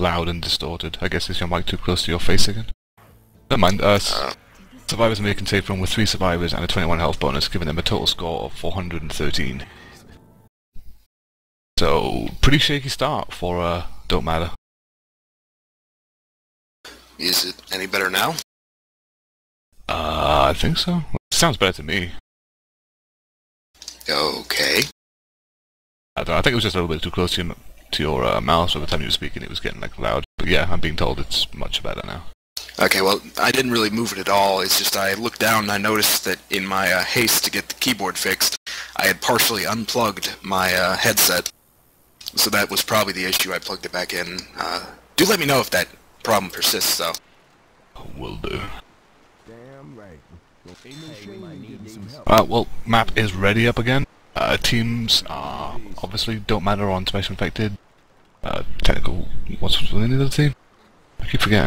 loud and distorted. I guess is your mic too close to your face again? Never mind, survivors are making safe run with 3 survivors and a 21 health bonus, giving them a total score of 413. So, pretty shaky start for Don't Matter. Is it any better now? I think so. Sounds better to me. Okay. I don't know, I think it was just a little bit too close to your mouse by the time you were speaking. It was getting like loud. But yeah, I'm being told it's much better now. Okay, well, I didn't really move it at all. It's just I looked down and I noticed that in my haste to get the keyboard fixed, I had partially unplugged my headset. So that was probably the issue. I plugged it back in. Do let me know if that problem persists, though. Will do. Damn right. Well, map is ready up again. Teams obviously don't matter on Special Infected. Technical... what's the name of the team? I keep forgetting.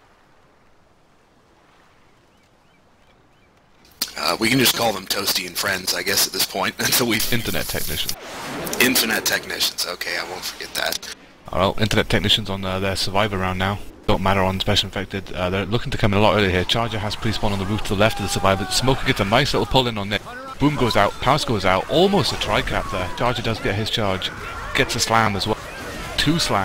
We can just call them Toasty and Friends, I guess, at this point, until we... Internet Technicians. Internet Technicians, okay, I won't forget that. Well, Internet Technicians on their Survivor round now. Don't matter on Special Infected. They're looking to come in a lot earlier here. Charger has pre-spawn on the roof to the left of the Survivor. Smoker gets a nice little pull in on Nick. Boom goes out, Pounce goes out, almost a tri-cap there. Charger does get his charge. Gets a slam as well. 2 slam.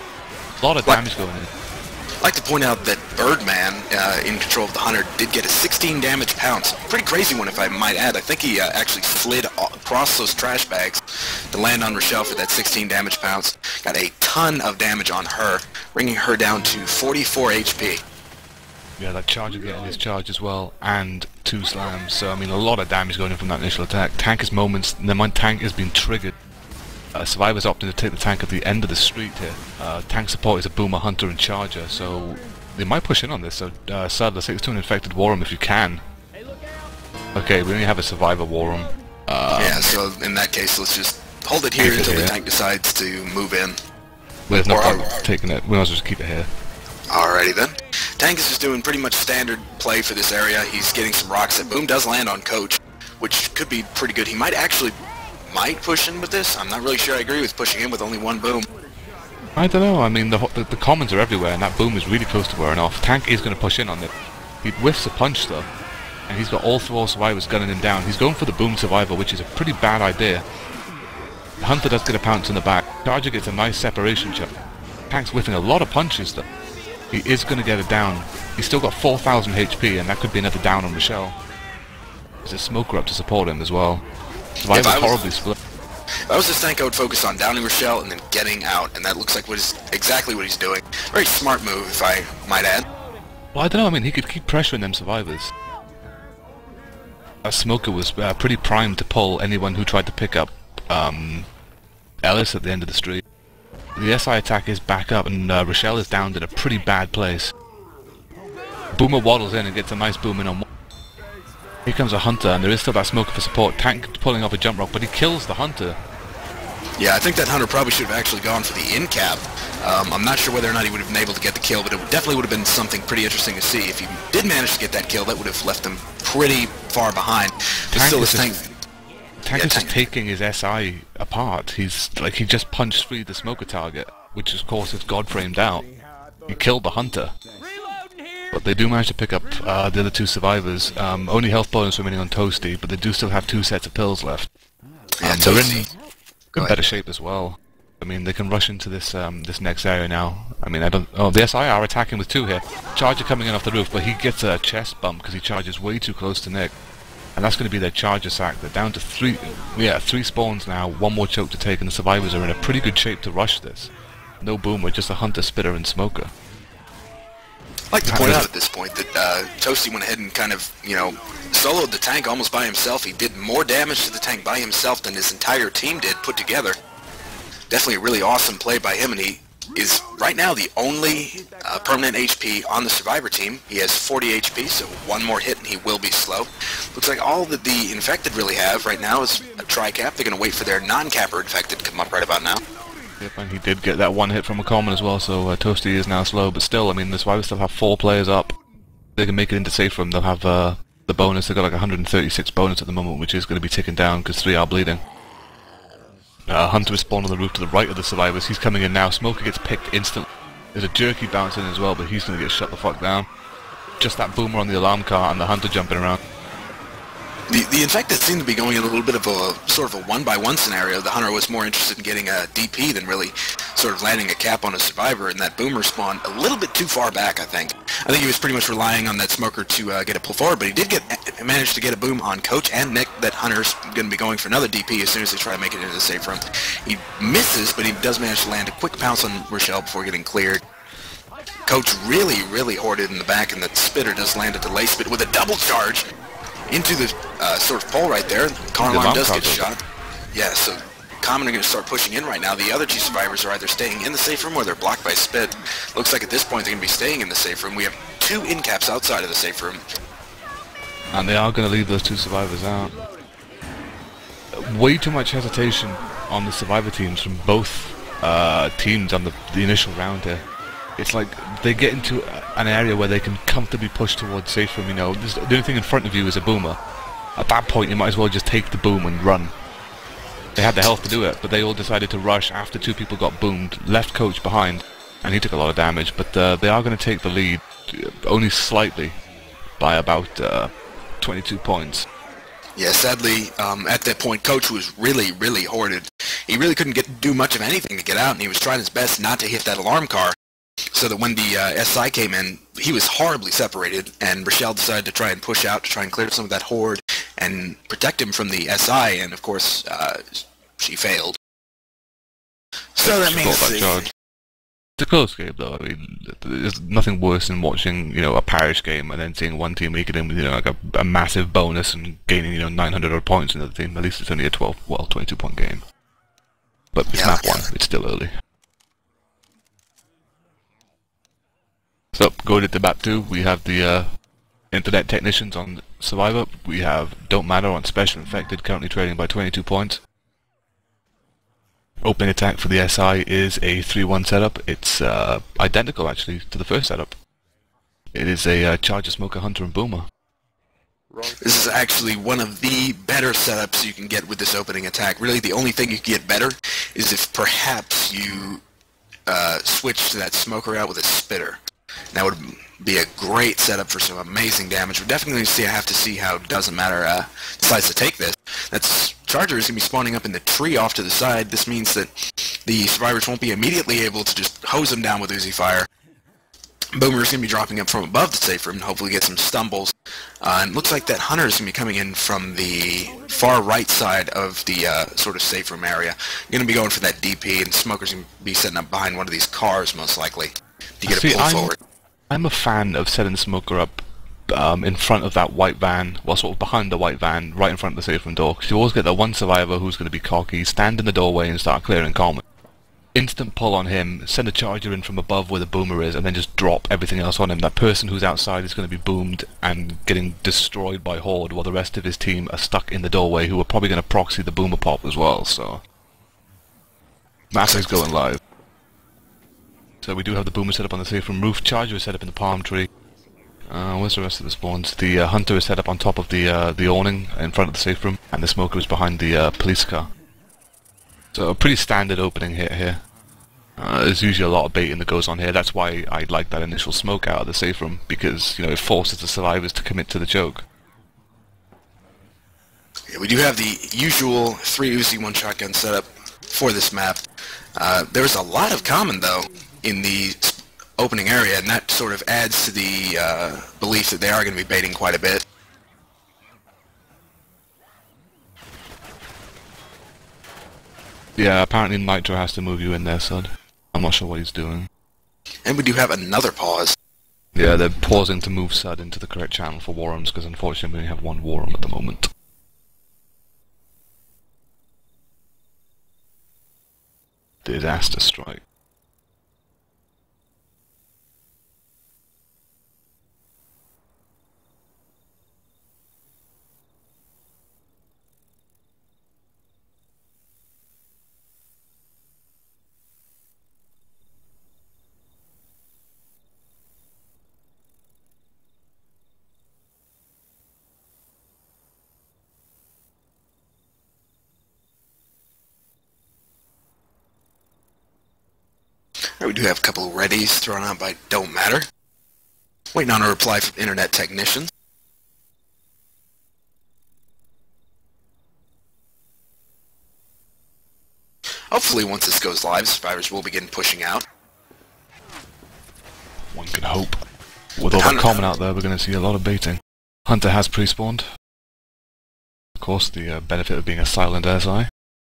A lot of damage going in. I'd like to point out that Birdman, in control of the Hunter, did get a 16 damage pounce. Pretty crazy one, if I might add. I think he actually slid across those trash bags to land on Rochelle for that 16 damage pounce. Got a ton of damage on her, bringing her down to 44 HP. Yeah, that Charger getting his charge as well, and 2 slams. So, I mean, a lot of damage going in from that initial attack. Tank is moments, and then my tank has been triggered. Survivors opting to take the tank at the end of the street here. Tank support is a Boomer, Hunter, and Charger, so they might push in on this. So, Sadler, 6 to an infected War Room if you can. Okay, we only have a Survivor War Room. Yeah, so in that case, let's just hold it here until the tank decides to move in. There's no point taking it. We might as well just keep it here. Alrighty then. Tank is just doing pretty much standard play for this area. He's getting some rocks that Boom does land on Coach, which could be pretty good. He might push in with this. I'm not really sure I agree with pushing in with only 1 boom. I don't know. I mean, the commons are everywhere, and that boom is really close to wearing off. Tank is going to push in on it. He whiffs a punch, though, and he's got all 4 survivors gunning him down. He's going for the boom survivor, which is a pretty bad idea. The Hunter does get a pounce in the back. Charger gets a nice separation shot. Tank's whiffing a lot of punches, though. He is going to get it down. He's still got 4,000 HP, and that could be another down on Rochelle. There's a Smoker up to support him as well. Survivor's horribly split. If I was this tank, I would focus on downing Rochelle and then getting out, and that looks like exactly what he's doing. Very smart move, if I might add. Well, I don't know, I mean, he could keep pressuring them survivors. Smoker was pretty primed to pull anyone who tried to pick up Ellis at the end of the street. The SI attack is back up, and Rochelle is downed in a pretty bad place. Boomer waddles in and gets a nice boom in on one. Here comes a Hunter, and there is still that Smoker for support. Tank pulling off a jump rock, but he kills the Hunter. Yeah, I think that Hunter probably should have actually gone for the in-cap. I'm not sure whether or not he would have been able to get the kill, but it definitely would have been something pretty interesting to see. If he did manage to get that kill, that would have left him pretty far behind. Tank is just taking his SI apart. He just punched through the Smoker target, which of course is God framed out. He killed the Hunter. But they do manage to pick up the other 2 survivors. Only health bonus remaining on Toasty, but they do still have 2 sets of pills left. They're in better shape as well. I mean, they can rush into this this next area now. I mean, the SI are attacking with 2 here. Charger coming in off the roof, but he gets a chest bump because he charges way too close to Nick. And that's going to be their Charger sack. They're down to 3 spawns now, 1 more choke to take, and the survivors are in a pretty good shape to rush this. No Boomer, just a Hunter, Spitter, and Smoker. I'd like to point out at this point that Toasty went ahead and kind of, soloed the tank almost by himself. He did more damage to the tank by himself than his entire team did put together. Definitely a really awesome play by him, and he is right now the only permanent HP on the Survivor team. He has 40 HP, so 1 more hit and he will be slow. Looks like all that the Infected really have right now is a tri-cap. They're going to wait for their non-capper Infected to come up right about now. Yep, and he did get that 1 hit from a common as well, so Toasty is now slow, but still, I mean, the Survivors still have 4 players up. They can make it into safe room. They'll have the bonus. They've got like 136 bonus at the moment, which is going to be ticking down because 3 are bleeding. Hunter is spawned on the roof to the right of the Survivors. He's coming in now. Smoker gets picked instantly. There's a jerky bouncing as well, but he's going to get shut the fuck down. Just that boomer on the alarm car and the hunter jumping around. The infected seemed to be going in a little bit of a sort of a one-by-one scenario. The hunter was more interested in getting a DP than really sort of landing a cap on a survivor, and that boomer spawned a little bit too far back, I think. I think he was pretty much relying on that smoker to get a pull forward, but he did manage to get a boom on Coach and Nick. That hunter's going to be going for another DP as soon as they try to make it into the safe room. He misses, but he does manage to land a quick pounce on Rochelle before getting cleared. Coach really hoarded in the back, and the spitter does land a delay spit with a double charge into the sort of pole right there. Car alarm does get shot. Yeah, so Common are going to start pushing in right now. The other two survivors are either staying in the safe room or they're blocked by spit. Looks like at this point they're going to be staying in the safe room. We have two in caps outside of the safe room. And they are going to leave those two survivors out. Way too much hesitation on the survivor teams from both teams on the initial round here. It's like they get into an area where they can comfortably push towards safe room, you know. The only thing in front of you is a boomer. At that point you might as well just take the boom and run. They had the health to do it, but they all decided to rush after two people got boomed, left Coach behind, and he took a lot of damage, but they are going to take the lead, only slightly, by about 22 points. Yeah, sadly, at that point, Coach was really hoarded. He really couldn't do much of anything to get out, and he was trying his best not to hit that alarm car, so that when the SI came in, he was horribly separated, and Rochelle decided to try and push out to try and clear some of that horde and protect him from the SI, and of course, she failed. So that means it's a close game, though. I mean, there's nothing worse than watching, you know, a parish game and then seeing one team make it in with, you know, like a massive bonus and gaining, you know, 900 odd points in the other team. At least it's only a 22 point game. But it's map 1, it's still early. So, going into map 2, we have the internet technicians on Survivor. We have Don't Matter on Special Infected, currently trading by 22 points. Opening attack for the SI is a 3-1 setup. It's identical, actually, to the first setup. It is a Charger, Smoker, Hunter, and Boomer. This is actually one of the better setups you can get with this opening attack. Really, the only thing you can get better is if perhaps you switch to that Smoker out with a Spitter. That would be a great setup for some amazing damage. We're definitely going to have to see how Doesn't Matter decides to take this. That's Charger is going to be spawning up in the tree off to the side. This means that the survivors won't be immediately able to just hose them down with Uzi Fire. Boomer is going to be dropping up from above the safe room and hopefully get some stumbles. And it looks like that Hunter is going to be coming in from the far right side of the sort of safe room area. Going to be going for that DP, and Smoker's going to be setting up behind one of these cars most likely to get a pull forward. I'm a fan of setting Smoker up in front of that white van, well, sort of behind the white van, right in front of the safe room door, because you always get that one survivor who's going to be cocky, stand in the doorway and start clearing common. Instant pull on him, send a Charger in from above where the Boomer is, and then just drop everything else on him. That person who's outside is going to be boomed and getting destroyed by Horde, while the rest of his team are stuck in the doorway, who are probably going to proxy the Boomer pop as well, so... Map is going live. So we do have the Boomer set up on the safe room roof, Charger is set up in the palm tree. Where's the rest of the spawns? The Hunter is set up on top of the awning in front of the safe room, and the Smoker is behind the police car. So a pretty standard opening hit here. There's usually a lot of baiting that goes on here. That's why I like that initial smoke out of the safe room, because, you know, it forces the survivors to commit to the choke. Yeah, we do have the usual 3 Uzi 1 shotgun setup for this map. There's a lot of common, though, in the opening area, and that sort of adds to the belief that they are going to be baiting quite a bit. Yeah, apparently Nitro has to move you in there, Sud. I'm not sure what he's doing. And we do have another pause. Yeah, they're pausing to move Sud into the correct channel for war rooms, because unfortunately we only have one war room at the moment. Disaster strike. We do have a couple of readies thrown out by Don't Matter. Waiting on a reply from internet technicians. Hopefully once this goes live, survivors will begin pushing out. One can hope. With all that common out there, we're going to see a lot of baiting. Hunter has pre-spawned. Of course, the benefit of being a silent SI.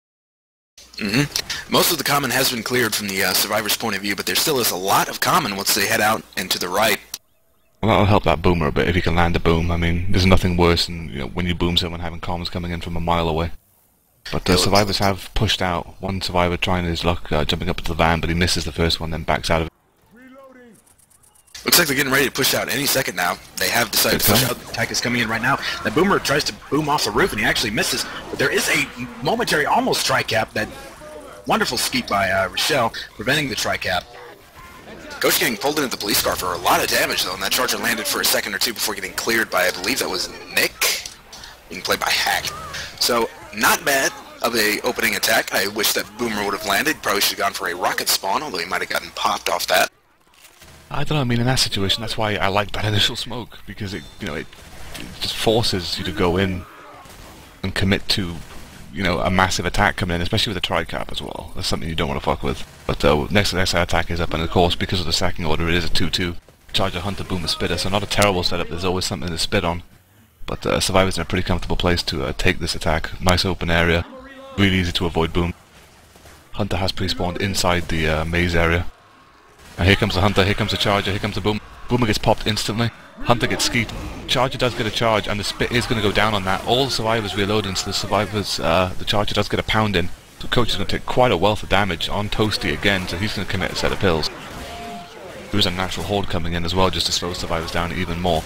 Most of the common has been cleared from the survivor's point of view, but there still is a lot of common once they head out and to the right. Well, that'll help that boomer a bit if he can land a boom. I mean, there's nothing worse than when you boom someone having commons coming in from a mile away. But the survivors have pushed out. One survivor trying his luck, jumping up into the van, but he misses the first one, then backs out of it. Looks like they're getting ready to push out any second now. They have decided to push out. The attack is coming in right now. The boomer tries to boom off the roof, and he actually misses. But there is a momentary almost tri-cap. That wonderful skeet by Rochelle, preventing the tri-cap. Ghost getting pulled into the police car for a lot of damage, though, and that charger landed for a second or two before getting cleared by, I believe that was Nick, being played by Hack. So, not bad of a opening attack. I wish that boomer would have landed. Probably should have gone for a rocket spawn, although he might have gotten popped off that. I don't know, I mean, in that situation, that's why I like that initial smoke, because it just forces you to go in and commit to, a massive attack coming in, especially with a tri-cap as well. That's something you don't want to fuck with. But next SI attack is up, and of course, because of the sacking order, it is a 2-2. Charger, Hunter, Boomer, Spitter, so not a terrible setup. There's always something to spit on. But Survivor's in a pretty comfortable place to take this attack. Nice open area, really easy to avoid boom. Hunter has pre-spawned inside the maze area. And here comes the Hunter, here comes the Charger, here comes the Boom. Boomer gets popped instantly. Hunter gets skeet. Charger does get a charge, and the spit is going to go down on that. All the survivors reloading, so the Charger does get a pound in. So Coach is going to take quite a wealth of damage on Toasty again, so he's going to commit a set of pills. There is a natural horde coming in as well, just to slow survivors down even more.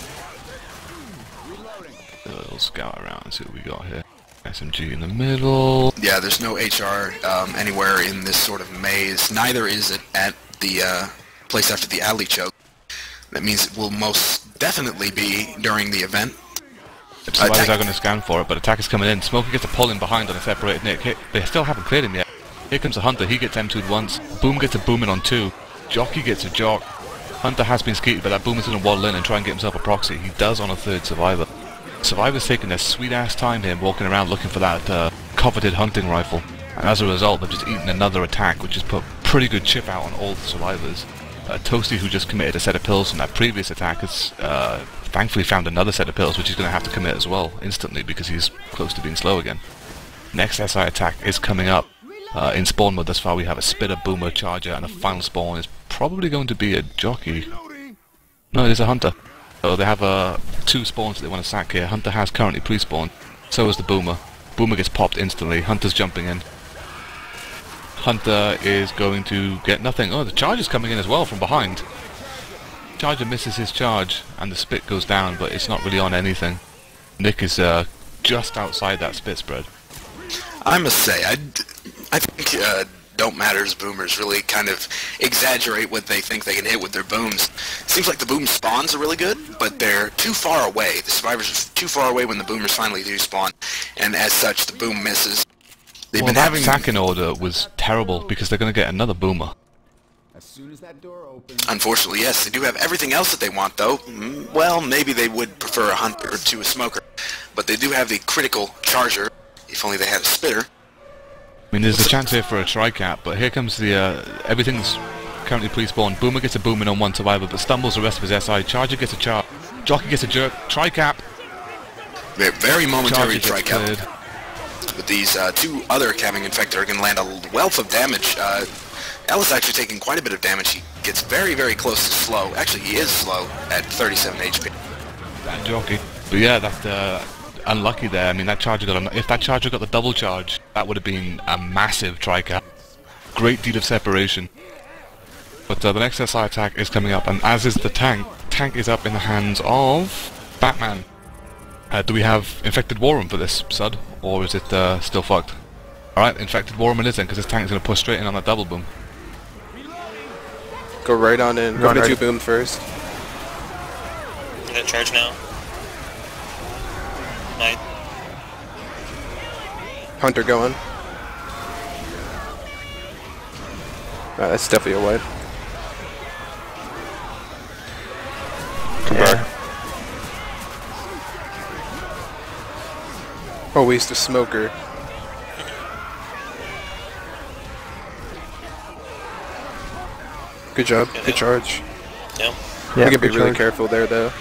A little scout around and see what we got here. SMG in the middle. Yeah, there's no HR anywhere in this sort of maze. Neither is it at the place after the alley choke. That means it will most definitely be during the event. Survivors are going to scan for it, but attack is coming in. Smokey gets a pull in behind on a separated Nick. They still haven't cleared him yet. Here comes the Hunter, he gets M2'd once. Boom gets a boom in on 2. Jockey gets a jock. Hunter has been skeeted, but that Boom is going to waddle in and try and get himself a proxy. He does on a 3rd survivor. Survivor's taking their sweet ass time here, walking around looking for that coveted hunting rifle. And as a result, they've just eaten another attack, which has put pretty good chip out on all the survivors. Toasty, who just committed a set of pills from that previous attack, has thankfully found another set of pills, which he's going to have to commit as well, instantly, because he's close to being slow again. Next SI attack is coming up. In spawn mode thus far we have a Spitter, Boomer, Charger, and a final spawn is probably going to be a Jockey. No, it is a Hunter. So they have 2 spawns that they want to sack here. Hunter has currently pre-spawned, so is the Boomer. Boomer gets popped instantly, Hunter's jumping in. Hunter is going to get nothing. Oh, the Charger's coming in as well from behind. Charger misses his charge, and the spit goes down, but it's not really on anything. Nick is just outside that spit spread. I must say, I think Don't Matter's boomers really kind of exaggerate what they think they can hit with their booms. Seems like the boom spawns are really good, but they're too far away. The survivors are too far away when the boomers finally do spawn, and as such, the boom misses. They've been having sacking order was terrible because they're going to get another Boomer. As soon as that door opens. Unfortunately, yes, they do have everything else that they want, though. Well, maybe they would prefer a Hunter to a Smoker, but they do have the critical Charger. If only they had a Spitter. I mean, there's a chance here for a tri-cap, but here comes the everything's currently pre-spawned. Boomer gets a boom in on 1 survivor, but stumbles the rest of his SI. Charger gets a charge. Jockey gets a jerk. Tri-cap. Very momentary tri-cap. But these 2 other capping infected are going to land a wealth of damage. Ella's actually taking quite a bit of damage. He gets very, very close to slow. Actually, he is slow at 37 HP. That Jockey. But yeah, that's unlucky there. I mean, that Charger got if that Charger got the double charge, that would have been a massive tri-cap. Great deal of separation. But the next SI attack is coming up, and as is the tank. Tank is up in the hands of Batman. Do we have Infected War Room for this, Sud? Or is it still fucked? Alright, Infected War Room it is then, because this tank's going to push straight in on that double boom. Go right on in. Go to 2 boom first. I'm gonna charge now. Night. Hunter going. That's definitely a wipe. Always the smoker. Good job. Good charge. Yeah. We can be really careful there, though.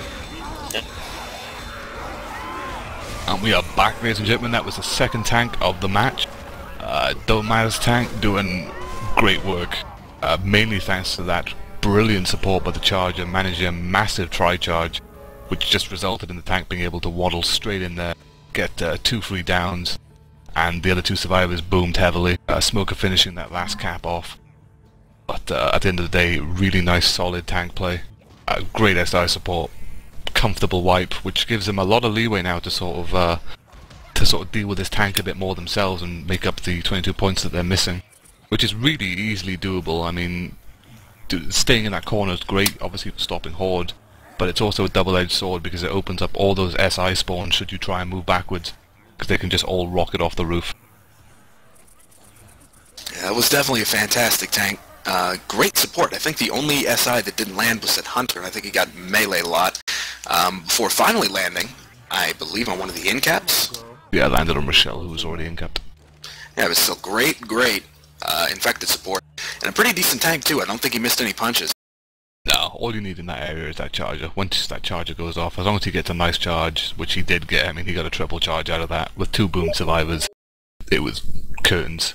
And we are back, ladies and gentlemen. That was the second tank of the match. Doma's tank doing great work. Mainly thanks to that brilliant support by the Charger, managing a massive tri-charge, which just resulted in the tank being able to waddle straight in there, get 2 free downs, and the other 2 survivors boomed heavily. Smoker finishing that last cap off. But at the end of the day, really nice solid tank play. Great SI support, comfortable wipe, which gives them a lot of leeway now to sort of deal with this tank a bit more themselves and make up the 22 points that they're missing, which is really easily doable. I mean, staying in that corner is great, obviously for stopping Horde, but it's also a double-edged sword because it opens up all those SI spawns should you try and move backwards, because they can just all rocket off the roof. Yeah, it was definitely a fantastic tank. Great support. I think the only SI that didn't land was at Hunter. I think he got melee a lot before finally landing, I believe, on one of the in caps. Yeah, landed on Rochelle, who was already in cap. Yeah, it was still great infected support. And a pretty decent tank, too. I don't think he missed any punches. No, all you need in that area is that Charger. Once that Charger goes off, as long as he gets a nice charge, which he did get, I mean, he got a triple charge out of that, with 2 boom survivors, it was curtains.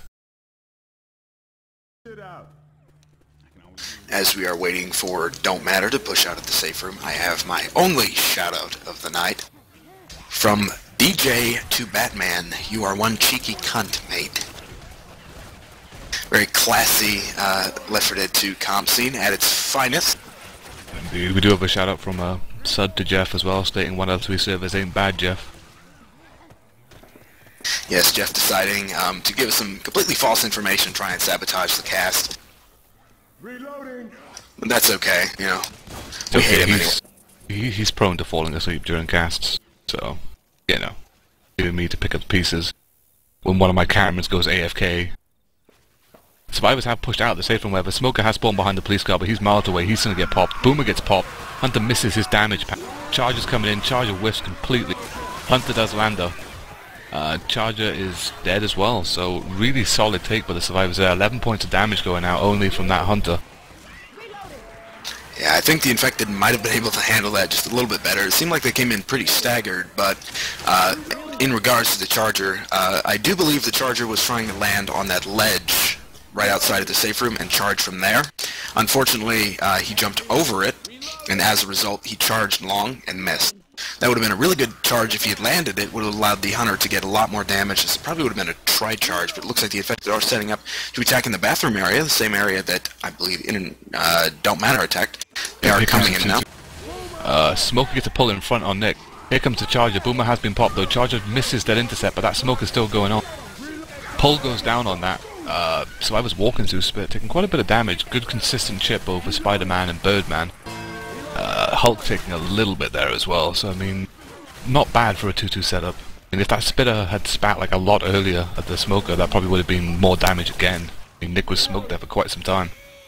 As we are waiting for Don't Matter to push out of the safe room, I have my only shout-out of the night. From DJ to Batman, you are one cheeky cunt, mate. Very classy Left 4 Dead 2 comp scene at its finest. Indeed, we do have a shout out from Sud to Jeff as well, stating 1 out of 3 servers ain't bad, Jeff. Yes, Jeff deciding to give us some completely false information, try and sabotage the cast. Reloading. But that's okay, you know. We hate him anyway. He's prone to falling asleep during casts, so, you know, leaving me to pick up the pieces. When one of my cameras goes AFK, survivors have pushed out the safe room, wherever Smoker has spawned behind the police car, but he's miles away, he's gonna get popped. Boomer gets popped, Hunter misses his damage pack. Charger's coming in, Charger whiffs completely. Hunter does Lando. Charger is dead as well, so really solid take by the survivors there. 11 points of damage going out only from that Hunter. Yeah, I think the infected might have been able to handle that just a little bit better. It seemed like they came in pretty staggered, but in regards to the Charger, I do believe the Charger was trying to land on that ledge right outside of the safe room and charge from there. Unfortunately, he jumped over it, and as a result, he charged long and missed. That would have been a really good charge if he had landed it. Would have allowed the Hunter to get a lot more damage. This probably would have been a tri-charge, but it looks like the infected are setting up to attack in the bathroom area, the same area that I believe in Don't Matter attacked. They are coming in now. Smoker gets a pull in front on Nick. Here comes the Charger. Boomer has been popped though. Charger misses that intercept, but that smoke is still going on. Pull goes down on that. So I was walking through Spit, taking quite a bit of damage. Good consistent chip over Spider-Man and Birdman. Hulk taking a little bit there as well, so I mean, not bad for a 2-2 setup. I mean, if that Spitter had spat like a lot earlier at the Smoker, that probably would have been more damage again. I mean, Nick was smoked there for quite some time.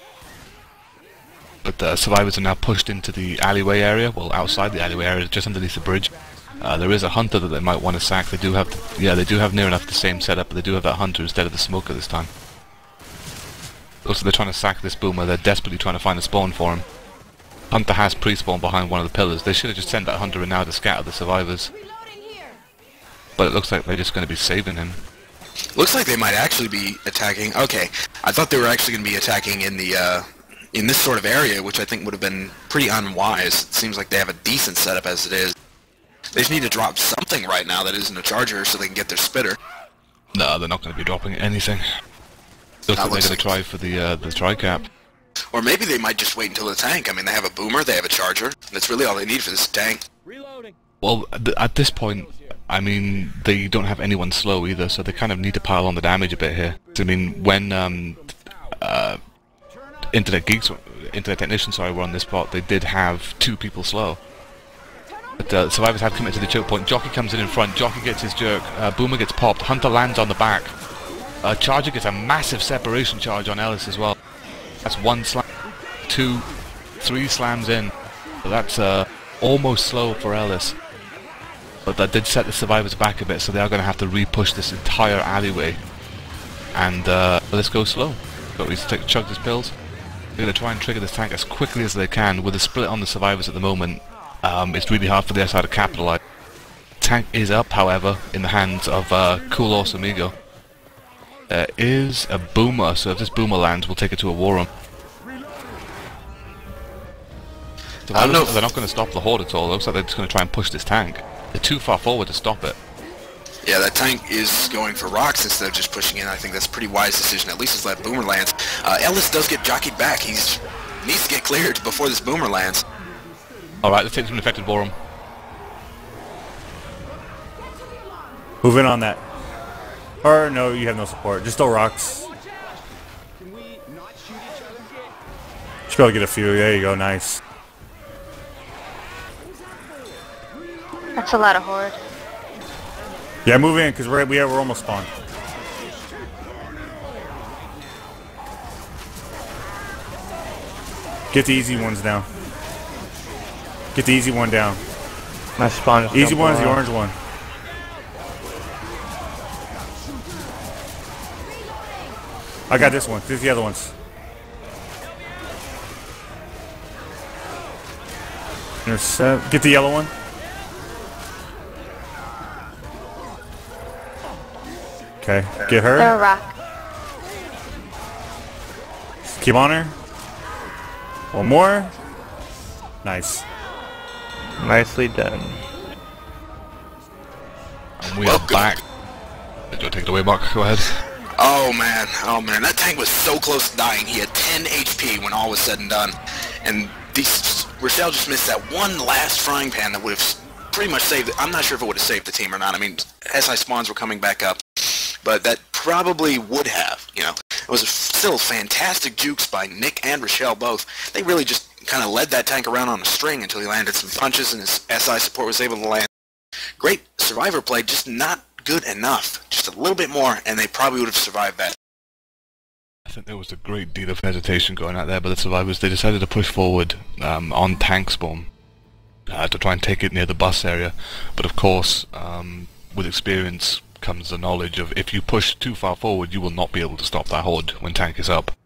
But the survivors are now pushed into the alleyway area, well, outside the alleyway area, just underneath the bridge. There is a Hunter that they might want to sack. They do have, they do have near enough the same setup, but they do have that Hunter instead of the Smoker this time. Also, they're trying to sack this Boomer. They're desperately trying to find a spawn for him. Hunter has pre-spawned behind one of the pillars. They should have just sent that Hunter in now to scatter the survivors. But it looks like they're just going to be saving him. Looks like they might actually be attacking. Okay, I thought they were actually going to be attacking in the in this sort of area, which I think would have been pretty unwise. It seems like they have a decent setup as it is. They just need to drop something right now that isn't a Charger so they can get their Spitter. No, they're not going to be dropping anything. Looks like they're going to try for the tri-cap. Or maybe they might just wait until the tank. I mean, they have a Boomer, they have a Charger. That's really all they need for this tank. Reloading. Well, at this point, I mean, they don't have anyone slow either, so they kind of need to pile on the damage a bit here. I mean, when Internet Technicians, were on this spot, they did have 2 people slow. But survivors have committed to the choke point. Jockey comes in front, Jockey gets his jerk, Boomer gets popped, Hunter lands on the back. Charger gets a massive separation charge on Ellis as well. That's 1 slam, 2, 3 slams in. So that's almost slow for Ellis. But that did set the survivors back a bit, so they are going to have to re-push this entire alleyway. And let's go slow. Got to chug his pills. They're going to try and trigger this tank as quickly as they can. With a split on the survivors at the moment, it's really hard for the SI to capitalize. Tank is up, however, in the hands of Cool Awesome Ego. There is a boomer, so if this boomer lands, we'll take it to a war room. So they're not going to stop the horde at all. It looks like they're just going to try and push this tank. They're too far forward to stop it. Yeah, that tank is going for rocks instead of just pushing in. I think that's a pretty wise decision. At least it's let boomer lands. Ellis does get jockeyed back. He needs to get cleared before this boomer lands. Alright, let's take some infected war room. Move in on that. Or no, you have no support. Just throw rocks. Should be able to get a few. There you go. Nice. That's a lot of horde. Yeah, move in because we're almost spawned. Get the easy ones down. Get the easy one down. My spawn is easy one is the orange one. I got this one. This is the other ones. Intercept. Get the yellow one. Okay. Get her. They're a rock. Keep on her. One more. Nice. Nicely done. And we are back. Do you take it away, Mark? Go ahead. Oh man, that tank was so close to dying. He had 10 HP when all was said and done. And Rochelle just missed that one last frying pan that would have pretty much saved it. I'm not sure if it would have saved the team or not. I mean, SI spawns were coming back up. But that probably would have, you know. It was still fantastic jukes by Nick and Rochelle both. They really just kind of led that tank around on a string until he landed some punches and his SI support was able to land. Great survivor play, just not good enough. Just a little bit more, and they probably would have survived that. I think there was a great deal of hesitation going out there by the survivors. They decided to push forward on tank spawn to try and take it near the bus area. But of course, with experience comes the knowledge of if you push too far forward, you will not be able to stop that horde when tank is up.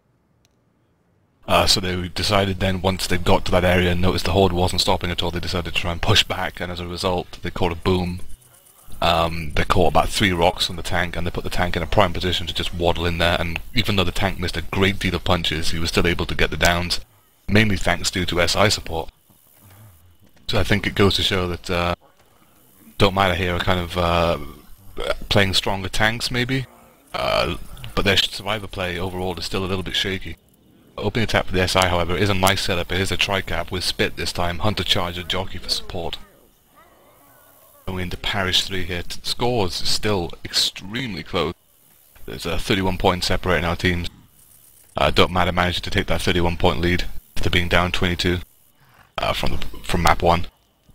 So they decided then, once they got to that area and noticed the horde wasn't stopping at all, they decided to try and push back, and as a result, they caught a boom. They caught about 3 rocks from the tank, and they put the tank in a prime position to just waddle in there, and even though the tank missed a great deal of punches, he was still able to get the downs, mainly thanks due to SI support. So I think it goes to show that Don't Matter here are kind of playing stronger tanks, maybe, but their survivor play overall is still a little bit shaky. Opening attack for the SI, however, is a nice setup. It is a tri-cap with Spit this time, Hunter Charger, Jockey for support. Going into Parish 3 here. Scores is still extremely close. There's a 31 point separating our teams. Don't Matter managed to take that 31 point lead to being down 22 from map 1.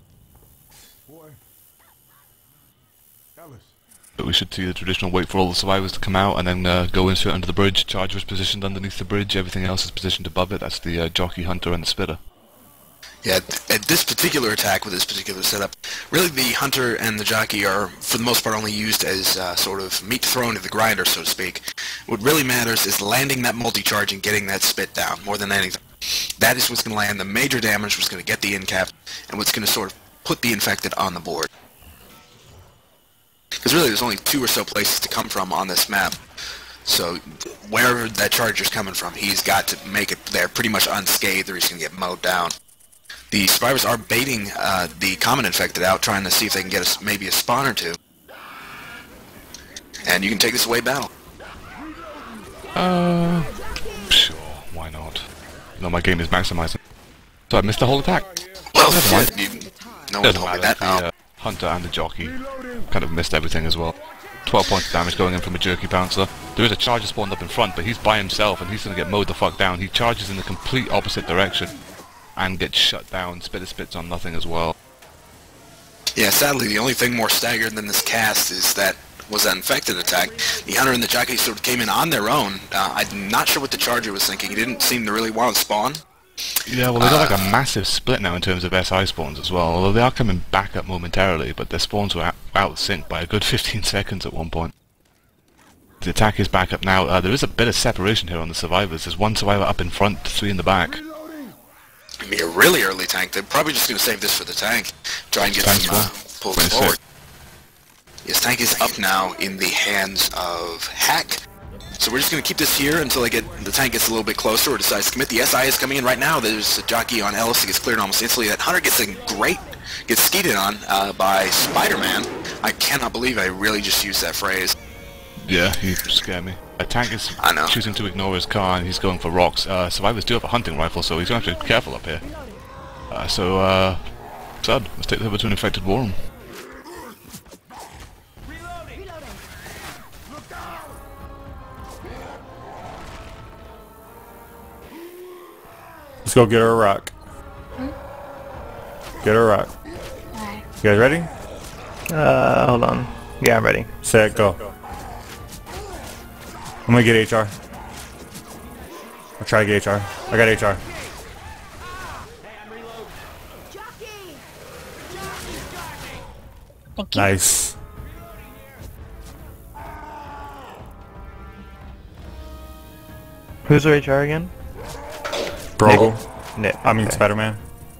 But we should see the traditional wait for all the survivors to come out and then go in straight under the bridge. Charger is positioned underneath the bridge, everything else is positioned above it. That's the Jockey, Hunter and the Spitter. Yeah, at this particular attack with this particular setup, really the Hunter and the Jockey are, for the most part, only used as sort of meat thrown to the grinder, so to speak. What really matters is landing that multi-charge and getting that Spit down, more than anything. That is what's going to land the major damage, what's going to get the in-cap, and what's going to sort of put the infected on the board. Because really there's only 2 or so places to come from on this map. So wherever that charger's coming from, he's got to make it there pretty much unscathed or he's going to get mowed down. The survivors are baiting the common infected out, trying to see if they can get maybe a spawn or 2. And you can take this away battle. Sure, why not? No, my game is maximizing. So I missed the whole attack. Well, never mind. No one told me that. The Hunter and the Jockey kind of missed everything as well. 12 points of damage going in from a jerky bouncer. There is a charger spawned up in front, but he's by himself and he's going to get mowed the fuck down. He charges in the complete opposite direction and gets shut down. Spitter spits on nothing as well. Yeah, sadly, the only thing more staggered than this cast is that that infected attack. The Hunter and the Jockey sort of came in on their own. I'm not sure what the Charger was thinking. He didn't seem to really want to spawn. Yeah, well, they've got like a massive split now in terms of SI spawns as well, although they are coming back up momentarily, but their spawns were out of sync by a good 15 seconds at one point. The attack is back up now. There is a bit of separation here on the survivors. There's one survivor up in front, 3 in the back. I mean, a really early tank. They're probably just going to save this for the tank. Try and get some pulls forward. Yes, tank is up now in the hands of Hack. So we're just going to keep this here until the tank gets a little bit closer or decides to commit. The SI is coming in right now. There's a jockey on Ellis that gets cleared almost instantly. That Hunter gets skeeted on by Spider-Man. I cannot believe I really just used that phrase. Yeah, he scared me. A tank is choosing to ignore his car and he's going for rocks. Survivors do have a hunting rifle, so he's going to have to be careful up here. Sad. Let's take this over to an infected Warren. Let's go get her a rock. Get her a rock. Alright. You guys ready? Hold on. Yeah, I'm ready. Set, go. I'm gonna get HR. I'll try to get HR. I got HR. Thank you. Nice. Who's the HR again? Bro. Nick. I mean Okay. Spider-Man.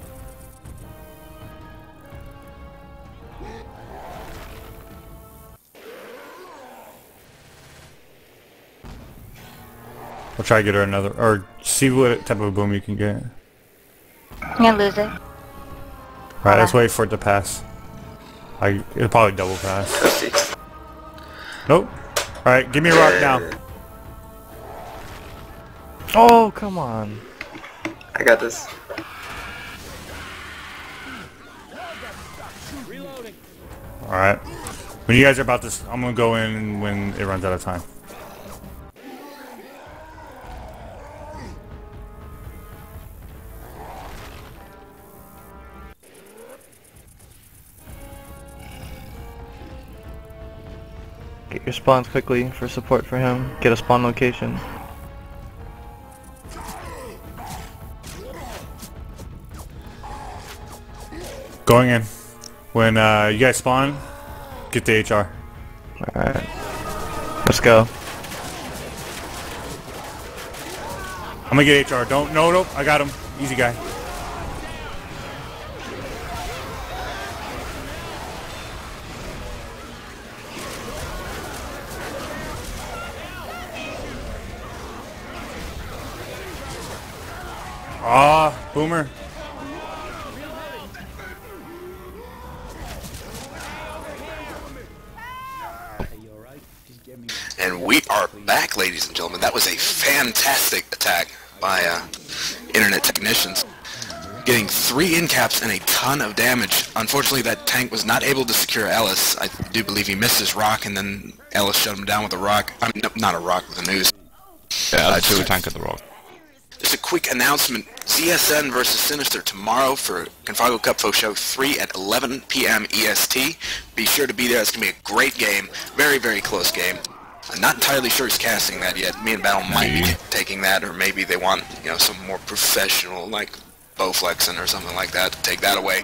I'll try to get her another, or see what type of boom you can get. I'm gonna lose it. Right, let's wait for it to pass. It'll probably double pass. Nope. Alright, give me a rock now. Oh, come on. I got this. Alright. When you guys are about to, I'm gonna go in when it runs out of time. Get your spawns quickly for support for him. Get a spawn location. Going in. When you guys spawn, get the HR. Alright. Let's go. I'm gonna get HR. Nope. I got him. Easy guy. Boomer. And we are back, ladies and gentlemen. That was a fantastic attack by internet technicians. Getting 3 in-caps and a ton of damage. Unfortunately, that tank was not able to secure Ellis. I do believe he missed his rock, and then Ellis shut him down with a rock. I mean, not a rock, with a noose. Yeah, I threw a tank at the rock. Just a quick announcement. ZSN versus Sinister tomorrow for Confago Cup Fo Show 3 at 11 p.m. EST. Be sure to be there. It's going to be a great game. Very, very close game. I'm not entirely sure who's casting that yet. Me and Battle might be taking that, or maybe they want, some more professional, like Bowflexing or something like that, to take that away.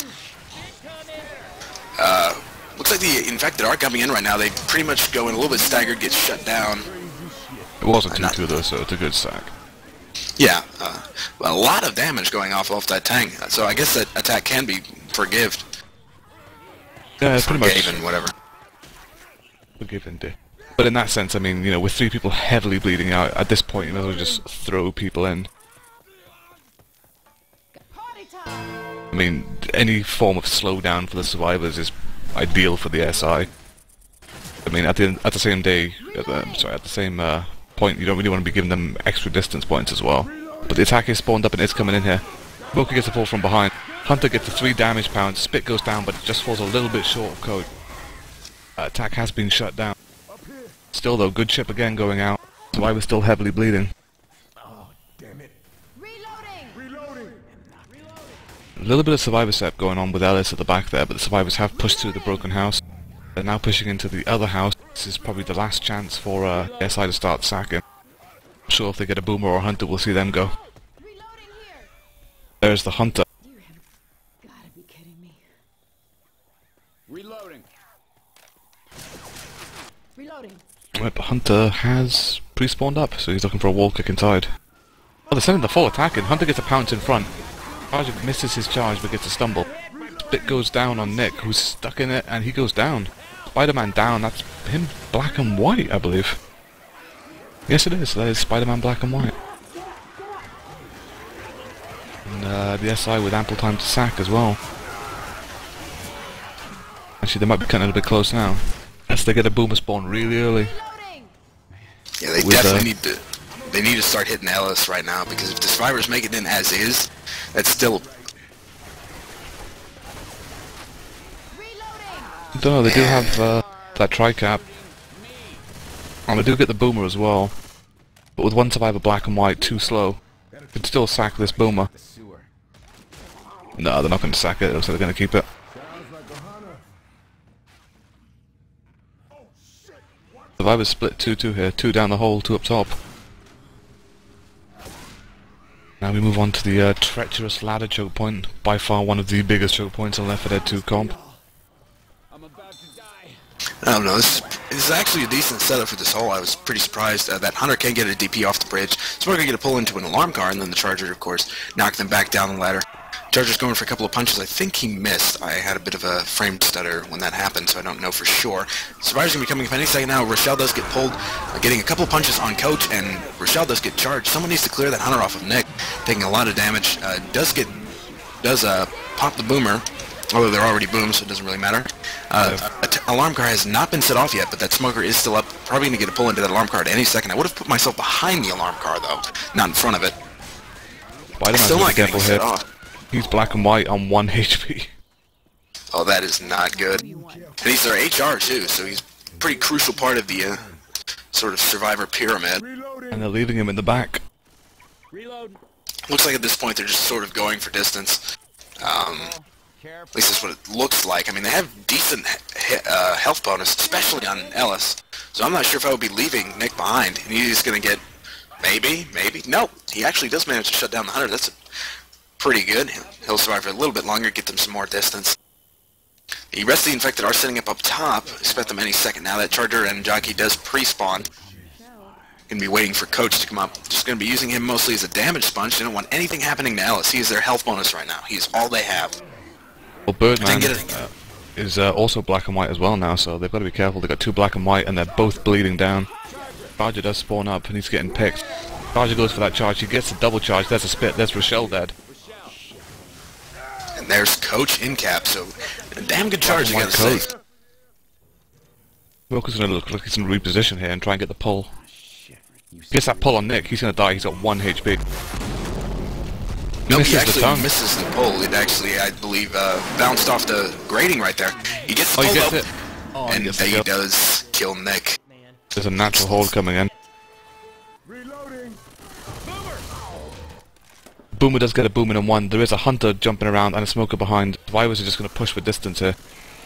Looks like the Infected are coming in right now. They pretty much go in a little bit staggered, get shut down. It wasn't too good though, so it's a good sack. Yeah, a lot of damage going off that tank, so I guess that attack can be forgived. Yeah, pretty much. Forgiven, whatever. Forgiven, dear. But in that sense, I mean, with 3 people heavily bleeding out, at this point, you might as well just throw people in. I mean, any form of slowdown for the survivors is ideal for the SI. I mean, at the same point, you don't really want to be giving them extra distance points as well. But the attack is spawned up and it's coming in here. Boka gets a pull from behind. Hunter gets the 3 damage pounds. Spit goes down, but it just falls a little bit short of code. Attack has been shut down. Still though, good chip again going out. So I was still heavily bleeding. Oh, damn it. Reloading. A little bit of survivor set going on with Ellis at the back there, but the survivors have pushed through the broken house. They're now pushing into the other house. This is probably the last chance for SI to start sacking. I'm sure if they get a Boomer or a Hunter, we'll see them go. There's the Hunter. Gotta be kidding me. Reloading. Reloading. Right, but Hunter has pre-spawned up, so he's looking for a wall kick inside. Oh, they're sending the full attack in. Hunter gets a pounce in front. Charger misses his charge but gets a stumble. Spit goes down on Nick, who's stuck in it, and he goes down. Spider-Man down. That's him black and white, I believe. Yes, it is. That is Spider-Man black and white. And the SI with ample time to sack as well. Actually, they might be cutting it a bit close now. As they get a boomer spawn really early. Yeah, they definitely need to. They need to start hitting Ellis right now, because if the survivors make it in as is, that's still. I don't know. They do have that tri-cap, and they do get the boomer as well. But with one survivor black and white, too slow. Could still sack this boomer. No, they're not going to sack it. It looks like they're going to keep it. Survivors split 2-2 here. 2 down the hole, 2 up top. Now we move on to the treacherous ladder choke point. By far one of the biggest choke points on Left 4 Dead 2 comp. I don't know, this is actually a decent setup for this hole. I was pretty surprised that Hunter can get a DP off the bridge. Smoker can get a pull into an alarm car, and then the Charger, of course, knocked them back down the ladder. Charger's going for a couple of punches. I think he missed. I had a bit of a frame stutter when that happened, so I don't know for sure. Survivor's going to be coming any second now. Rochelle does get pulled, getting a couple of punches on Coach, and Rochelle does get charged. Someone needs to clear that Hunter off of Nick, taking a lot of damage. Does pop the boomer, although they're already boomed, so it doesn't really matter. Alarm car has not been set off yet, but that Smoker is still up. Probably going to get a pull into that alarm car at any second. I would have put myself behind the alarm car, though, not in front of it. Still not getting set off. He's black and white on 1 HP. Oh, that is not good. And he's their HR, too, so he's a pretty crucial part of the sort of survivor pyramid. And they're leaving him in the back. Looks like at this point they're just sort of going for distance. At least that's what it looks like. I mean, they have decent health bonus, especially on Ellis. So I'm not sure if I would be leaving Nick behind. And he's going to get... Maybe. No, he actually does manage to shut down the Hunter. That's pretty good. He'll survive for a little bit longer, get them some more distance. The rest of the infected are setting up top. Expect them any second now. That Charger and Jockey does pre-spawn. Going to be waiting for Coach to come up. Just going to be using him mostly as a damage sponge. They don't want anything happening to Ellis. He is their health bonus right now. He is all they have. Well, Birdman is also black and white as well now, so they've got to be careful. They've got 2 black and white, and they're both bleeding down. Charger does spawn up, and he's getting picked. Charger goes for that charge. He gets a double charge. There's a spit. There's Rochelle dead. And there's Coach in cap, so a damn good charge, I gotta say. Wilker's going to look like he's going to reposition here and try and get the pull. Gets that pull on Nick. He's going to die. He's got 1 HP. No, he actually misses the pull. It actually, I believe, bounced off the grating right there. He gets the pull up, and he does kill Nick. There's a natural hold coming in. Boomer does get a boom in 1. There is a Hunter jumping around and a Smoker behind. Survivors are just going to push for distance here.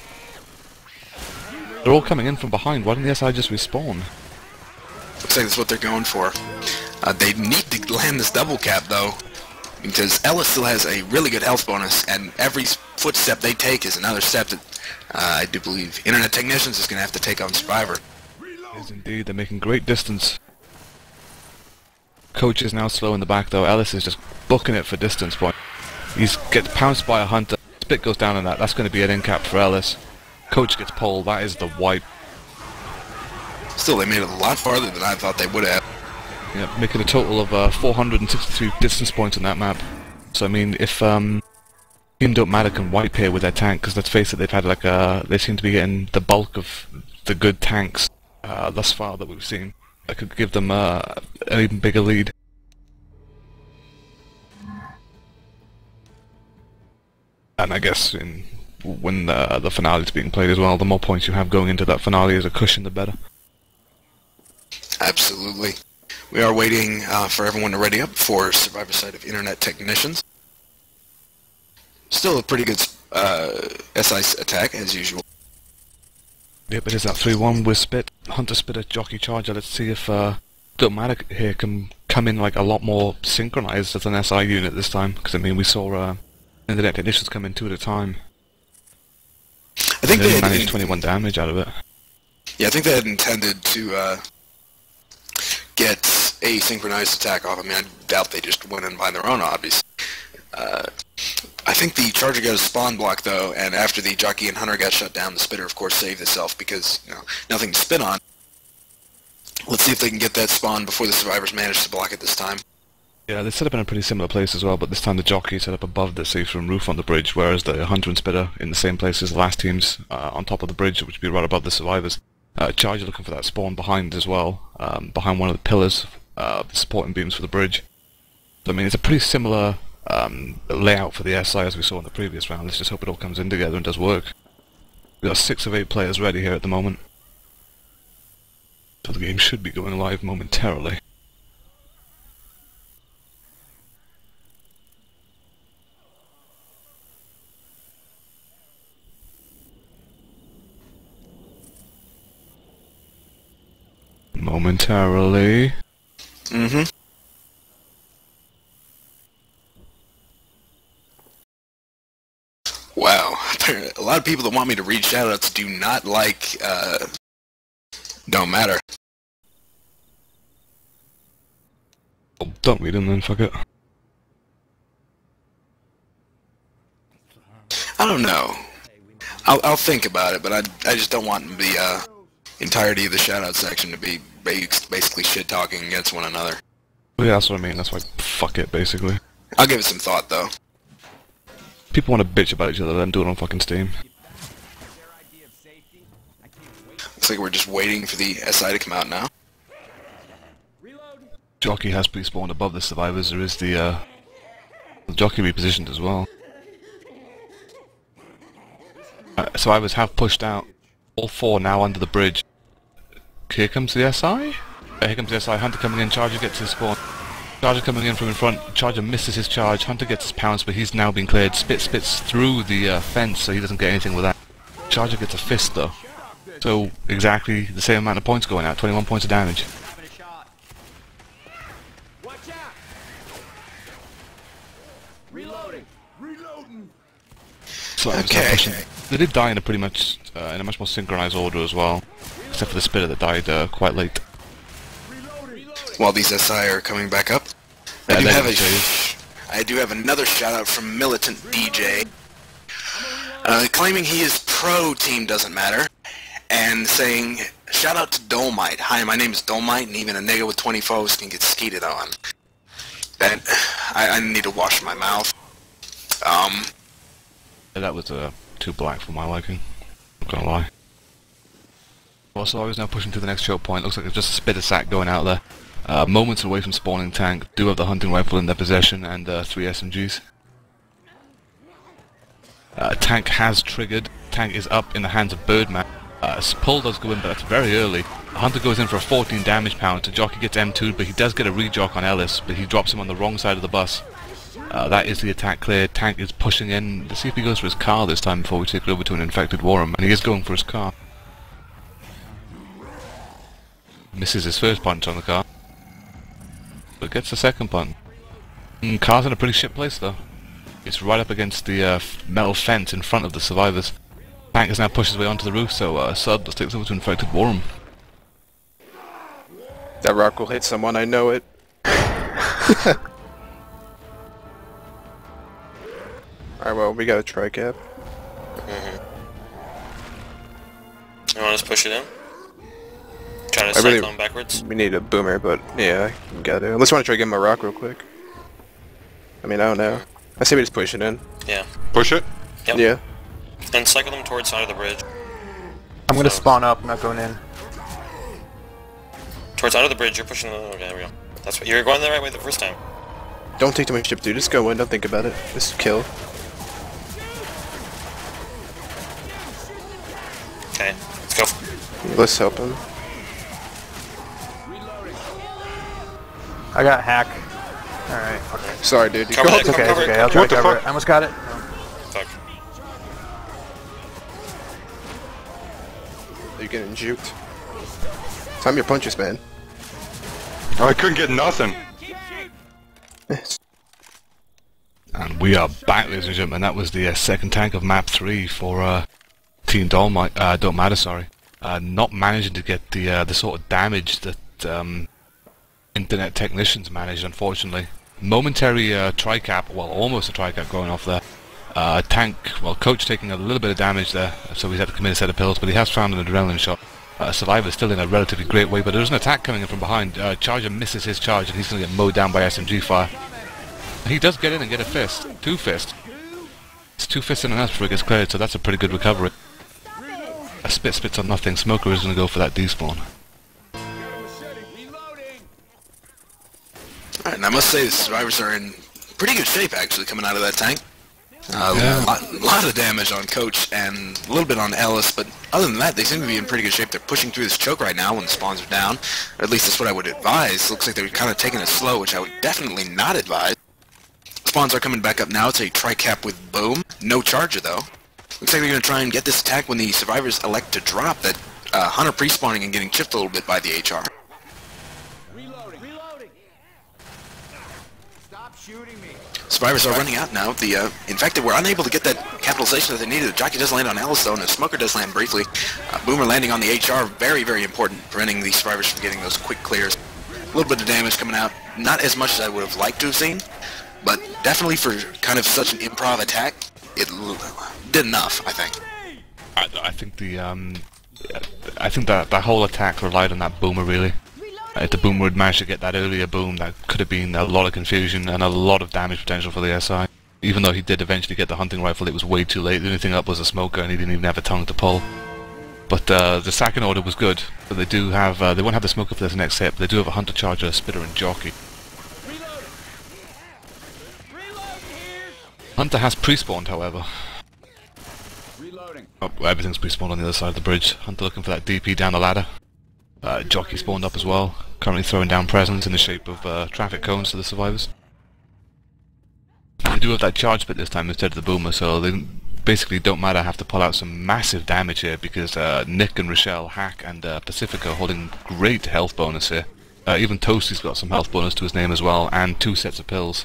They're all coming in from behind. Why didn't the SI just respawn? Looks like that's what they're going for. They need to land this double cap, though, because Ellis still has a really good health bonus, and every footstep they take is another step that I do believe Internet Technicians is going to have to take on Survivor. Yes, indeed. They're making great distance. Coach is now slow in the back, though. Ellis is just booking it for distance point. He gets pounced by a Hunter. Spit goes down on that. That's going to be an in cap for Ellis. Coach gets pulled. That is the wipe. Still, they made it a lot farther than I thought they would have. Yeah, making a total of 462 distance points on that map. So I mean, if Team Don't Matter can wipe here with their tank, because let's face it, they've had like they seem to be getting the bulk of the good tanks thus far that we've seen. That could give them an even bigger lead. And I guess when the finale is being played as well, the more points you have going into that finale as a cushion, the better. Absolutely. We are waiting for everyone to ready up for Survivor Side of Internet Technicians. Still a pretty good SI attack, as usual. Yep, it is that 3-1 with Spit. Hunter Spitter, Jockey Charger. Let's see if Don't Matter here can come in like a lot more synchronized as an SI unit this time, because I mean we saw internet technicians come in 2 at a time. I think they managed 21 damage out of it. Yeah, I think they had intended to get a synchronized attack off. I mean, I doubt they just went in by their own, obviously. I think the Charger got a spawn block, though, and after the Jockey and Hunter got shut down, the Spitter, of course, saved itself because, you know, nothing to spin on. Let's see if they can get that spawn before the Survivors manage to block it this time. Yeah, they set up in a pretty similar place as well, but this time the Jockey set up above the safe room roof on the bridge, whereas the Hunter and Spitter in the same place as the last teams on top of the bridge, which would be right above the Survivors. Charger looking for that spawn behind as well, behind one of the pillars, the supporting beams for the bridge. So, I mean, it's a pretty similar layout for the SI as we saw in the previous round. Let's just hope it all comes in together and does work. We've got 6 of 8 players ready here at the moment. So the game should be going live momentarily. Momentarily. Mm-hmm. Wow. A lot of people that want me to read shoutouts do not like, don't matter. Oh, don't read them then, fuck it. I don't know. I'll think about it, but I just don't want the entirety of the shoutout section to be basically shit-talking against one another. Yeah, that's what I mean. That's why fuck it, basically. I'll give it some thought, though. People want to bitch about each other, then do it on fucking Steam. Looks like we're just waiting for the SI to come out now. Jockey has pre-spawned above the Survivors. There is the Jockey repositioned as well. Survivors have pushed out. All 4 now under the bridge. Here comes the SI. Here comes the SI. Hunter coming in. Charger gets his spawn. Charger coming in from in front. Charger misses his charge. Hunter gets his pounce, but he's now been cleared. Spits through the fence, so he doesn't get anything with that. Charger gets a fist, though. So, exactly the same amount of points going out. 21 points of damage. So okay. They did die in a much more synchronized order as well, except for the Spitter that died quite late. While these SI are coming back up, I do have another shout out from Militant DJ, claiming he is pro Team Doesn't Matter, and saying, shout out to Dolmite. Hi, my name is Dolmite, and even a nigga with 20 foes can get skeeted on. And I need to wash my mouth. That was too black for my liking. Not gonna lie. Also, I was now pushing to the next choke point. Looks like it's just a Spitter sack going out there. Moments away from spawning tank. Do have the hunting rifle in their possession and 3 SMGs. Tank has triggered. Tank is up in the hands of Birdman. Pull does go in, but that's very early. Hunter goes in for a 14 damage pound. Jockey gets M2'd, but he does get a rejock on Ellis, but he drops him on the wrong side of the bus. That is the attack clear. Tank is pushing in. Let's see if he goes for his car this time before we take it over to an infected Warren. And he is going for his car. Misses his first punch on the car, but gets the second punch. Car's in a pretty shit place though. It's right up against the metal fence in front of the Survivors. Tank has now pushed his way onto the roof, so Sud takes over to infected Warren. That rock will hit someone, I know it. Alright, well, we got a tri-cap. You want us to push it in? Try to cyclone backwards? We need a boomer, but yeah, I got it. Unless you want to try to give him a rock real quick. I mean, I don't know. I say we just push it in. Yeah. Push it? Yep. Yeah. And cycle them towards side of the bridge. I'm gonna spawn up, not going in. Towards out of the bridge, you're pushing the... Okay, there we go. That's what... You're going the right way the first time. Don't take too much ship, dude. Just go in, don't think about it. Just kill. Okay, let's go. Let's help him. I got hack. Alright, okay. Sorry, dude. Cover it, It's okay, it's okay. I'll try to cover it. I almost got it. Fuck. You're getting juked. Time your punches, man. Oh, I couldn't get nothing. And we are back, ladies and gentlemen. That was the second tank of map 3 for Team Don't Matter, sorry. Not managing to get the sort of damage that internet technicians managed, unfortunately. Momentary tri-cap, well, almost a tri-cap going off there. Tank, well, Coach taking a little bit of damage there, so he's had to commit a set of pills, but he has found an adrenaline shot. Survivor's still in a relatively great way, but there's an attack coming in from behind. Charger misses his charge, and he's going to get mowed down by SMG fire. He does get in and get a fist. 2 fists. It's 2 fists in an ass before it gets cleared, so that's a pretty good recovery. A spits on nothing. Smoker is going to go for that despawn. Alright, and I must say the survivors are in pretty good shape, actually, coming out of that tank. Yeah. A lot of damage on Coach and a little bit on Ellis, but other than that, they seem to be in pretty good shape. They're pushing through this choke right now when the spawns are down. Or at least that's what I would advise. Looks like they're kind of taking it slow, which I would definitely not advise. Spawns are coming back up now. It's a tri-cap with boom. No charger, though. Looks like they're going to try and get this attack when the survivors elect to drop that Hunter pre-spawning and getting chipped a little bit by the HR. Survivors are running out now. In fact, they were unable to get that capitalization that they needed. The jockey does land on Ellis, though, and the smoker does land briefly. Boomer landing on the HR, very, very important, preventing the survivors from getting those quick clears. A little bit of damage coming out. Not as much as I would have liked to have seen, but definitely for kind of such an improv attack, it did enough, I think. I think I think that whole attack relied on that boomer, really. If the boomer had managed to get that earlier boom, that could have been a lot of confusion and a lot of damage potential for the SI. Even though he did eventually get the hunting rifle, it was way too late. The only thing up was a smoker, and he didn't even have a tongue to pull. But the second order was good. But they do have, they won't have the smoker for this next set, but they do have a hunter, charger, a spitter, and jockey. Hunter has pre-spawned, however. Oh, everything's pre-spawned on the other side of the bridge. Hunter looking for that DP down the ladder. Jockey spawned up as well, currently throwing down presents in the shape of traffic cones to the survivors. They do have that charge bit this time instead of the boomer, so they basically Don't Matter have to pull out some massive damage here because Nick and Rochelle, Hack and Pacifica holding great health bonus here. Even Toasty's got some health bonus to his name as well, and 2 sets of pills.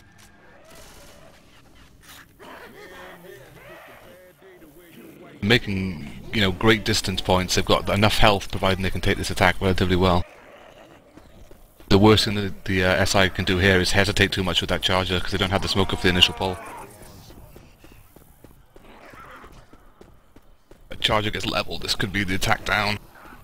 Making, you know, great distance points. They've got enough health, providing they can take this attack relatively well. The worst thing that the SI can do here is hesitate too much with that charger because they don't have the smoker for the initial pull. A charger gets leveled. This could be the attack down.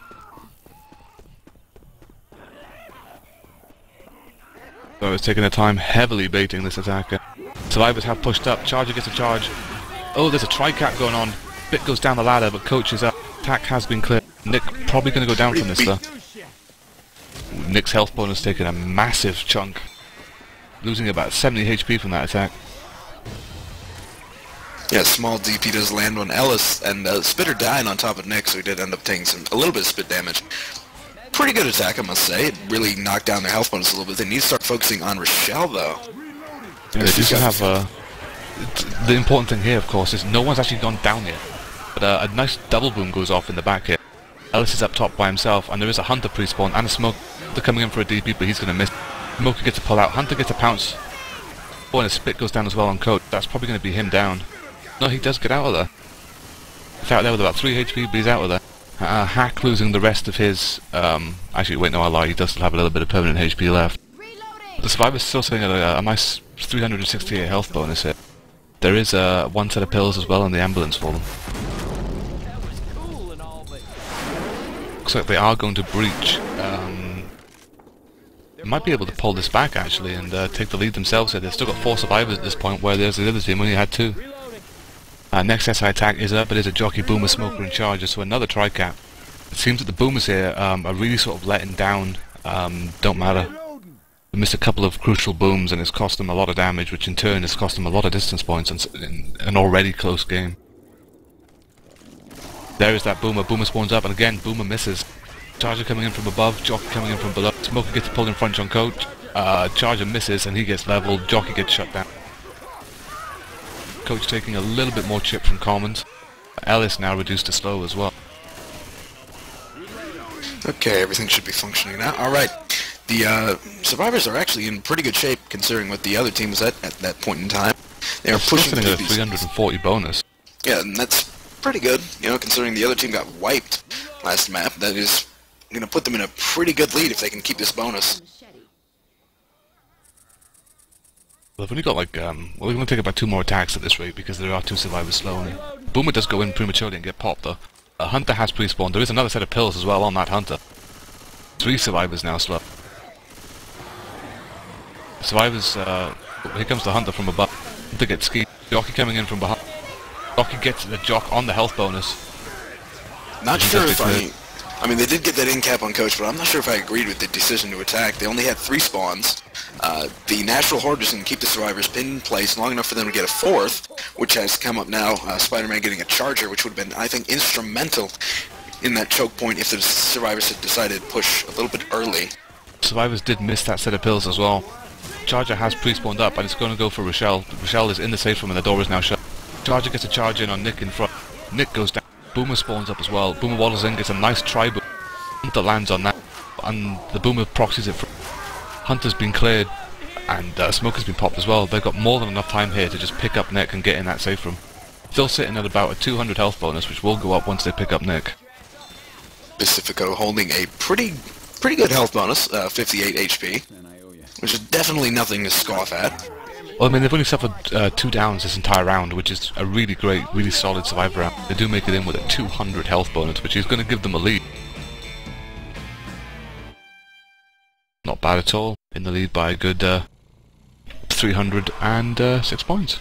So it's taking their time, heavily baiting this attacker. Survivors have pushed up. Charger gets a charge. Oh, there's a tri-cap going on. Bit goes down the ladder, but Coach is up. Attack has been cleared. Nick probably going to go down from this, though. Nick's health bonus taking a massive chunk. Losing about 70 HP from that attack. Yeah, small DP does land on Ellis, and Spitter dying on top of Nick, so he did end up taking a little bit of spit damage. Pretty good attack, I must say. It really knocked down their health bonus a little bit. They need to start focusing on Rochelle, though. Yeah, they do have the important thing here, of course, is no one's actually gone down yet. But a nice double boom goes off in the back here. Ellis is up top by himself, and there is a Hunter pre-spawn and a Smoke. They're coming in for a DP, but he's going to miss. Smoker gets a pull out. Hunter gets a pounce. Oh, and a spit goes down as well on Coach. That's probably going to be him down. No, he does get out of there. He's out there with about 3 HP, but he's out of there. Hack losing the rest of his... actually, wait, no, I lie. He does still have a little bit of permanent HP left. The survivor's still sitting at a nice 368 health bonus here. There is 1 set of pills as well in the ambulance for them. Looks like they are going to breach. They might be able to pull this back actually and take the lead themselves here. They've still got 4 survivors at this point, where there's the other team only had 2. Next SI attack is up. It is a jockey, boomer, smoker, and charger. So another tri-cap. It seems that the boomers here are really sort of letting down. Don't Matter. They missed a couple of crucial booms, and it's cost them a lot of damage, which in turn has cost them a lot of distance points in an already close game. There is that boomer. Boomer spawns up, and again, boomer misses. Charger coming in from above, jockey coming in from below. Smoker gets pulled in front on Coach. Charger misses, and he gets leveled. Jockey gets shut down. Coach taking a little bit more chip from Commons. Ellis now reduced to slow as well. Okay, everything should be functioning now. Alright. The survivors are actually in pretty good shape considering what the other team was at that point in time. They are pushing through through a these. 340 bonus. Yeah, and that's pretty good, you know, considering the other team got wiped last map. That is going to put them in a pretty good lead if they can keep this bonus. Well, they've only got like, well, we're going to take about 2 more attacks at this rate because there are 2 survivors slowly. Boomer does go in prematurely and get popped though. Hunter has pre-spawned. There is another set of pills as well on that Hunter. 3 survivors now slow. Survivors, here comes the Hunter from above. Hunter gets ski. Jockey coming in from behind. Jockey gets the jock on the health bonus. Not sure if I mean, they did get that in cap on Coach, but I'm not sure if I agreed with the decision to attack. They only had 3 spawns. The natural horde is going to keep the survivors pinned in place long enough for them to get a 4th, which has come up now. Spider-Man getting a charger, which would have been, I think, instrumental in that choke point if the survivors had decided to push a little bit early. Survivors did miss that set of pills as well. Charger has pre-spawned up and it's going to go for Rochelle. Rochelle is in the safe room and the door is now shut. Charger gets a charge in on Nick in front. Nick goes down. Boomer spawns up as well. Boomer waddles in, gets a nice tri-boom. Hunter lands on that, and the Boomer proxies it. Hunter's been cleared, and Smoker's been popped as well. They've got more than enough time here to just pick up Nick and get in that safe room. Still sitting at about a 200 health bonus, which will go up once they pick up Nick. Pacifico holding a pretty good health bonus, 58 HP, which is definitely nothing to scoff at. Well, I mean, they've only suffered 2 downs this entire round, which is a really great, really solid survivor round. They do make it in with a 200 health bonus, which is going to give them a lead. Not bad at all, in the lead by a good 306 points.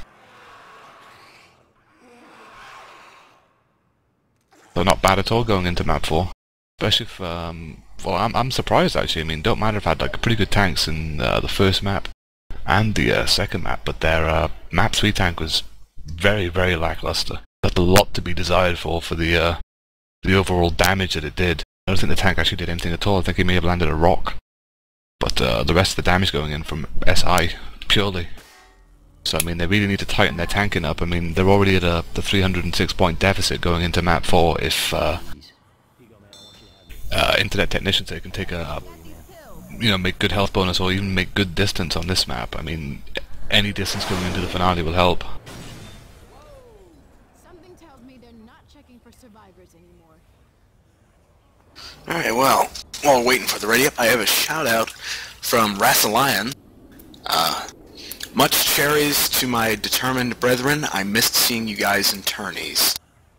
So not bad at all going into map 4. Especially if, well, I'm surprised actually. I mean, don't matter if I had like pretty good tanks in the first map and the second map, but their map 3 tank was very, very lackluster. Left a lot to be desired for the overall damage that it did. I don't think the tank actually did anything at all. I think he may have landed a rock. But the rest of the damage going in from SI, purely. So I mean, they really need to tighten their tanking up. I mean, they're already at the 306 point deficit going into map 4 if internet technicians they can take a make good health bonus or even make good distance on this map. I mean, any distance going into the finale will help. Something tells me they're not checking for survivors anymore. Alright, well, while waiting for the ready up, I have a shout out from Rassalion. Much cherries to my determined brethren. I missed seeing you guys in tourneys.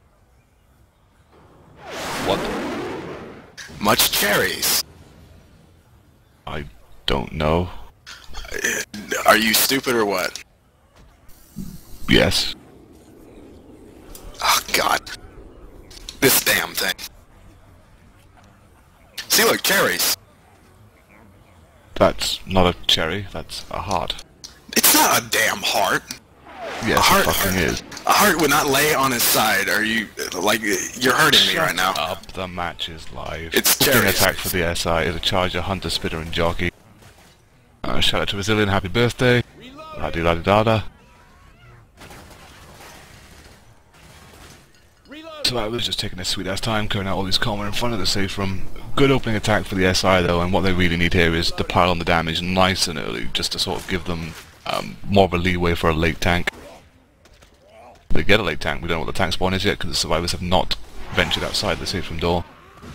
What? Much cherries. I don't know. Are you stupid or what? Yes. Oh god. This damn thing. See, look, cherries. That's not a cherry, that's a heart. It's not a damn heart. Yes, it fucking is. A heart would not lay on his side. Are you, like, you're hurting me right now. Up, the match is live. It's Booking cherries. attack for the SI is a Charger, Hunter, Spitter and Jockey. Shout out to Brazilian, happy birthday. La-di-la-di-da-da. So I was just taking a sweet ass time clearing out all these common in front of the safe room. Good opening attack for the SI though, and what they really need here is to pile on the damage nice and early, just to sort of give them more of a leeway for a late tank. If they get a late tank, we don't know what the tank spawn is yet, because the survivors have not ventured outside the safe room door.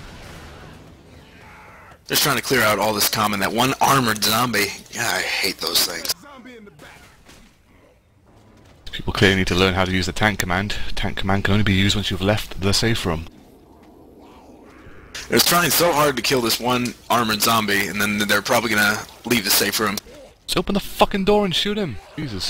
Just trying to clear out all this common. That one armored zombie. Yeah, I hate those things. People clearly need to learn how to use the tank command. Tank command can only be used once you've left the safe room. They're trying so hard to kill this one armored zombie, and then they're probably gonna leave the safe room. Just open the fucking door and shoot him. Jesus.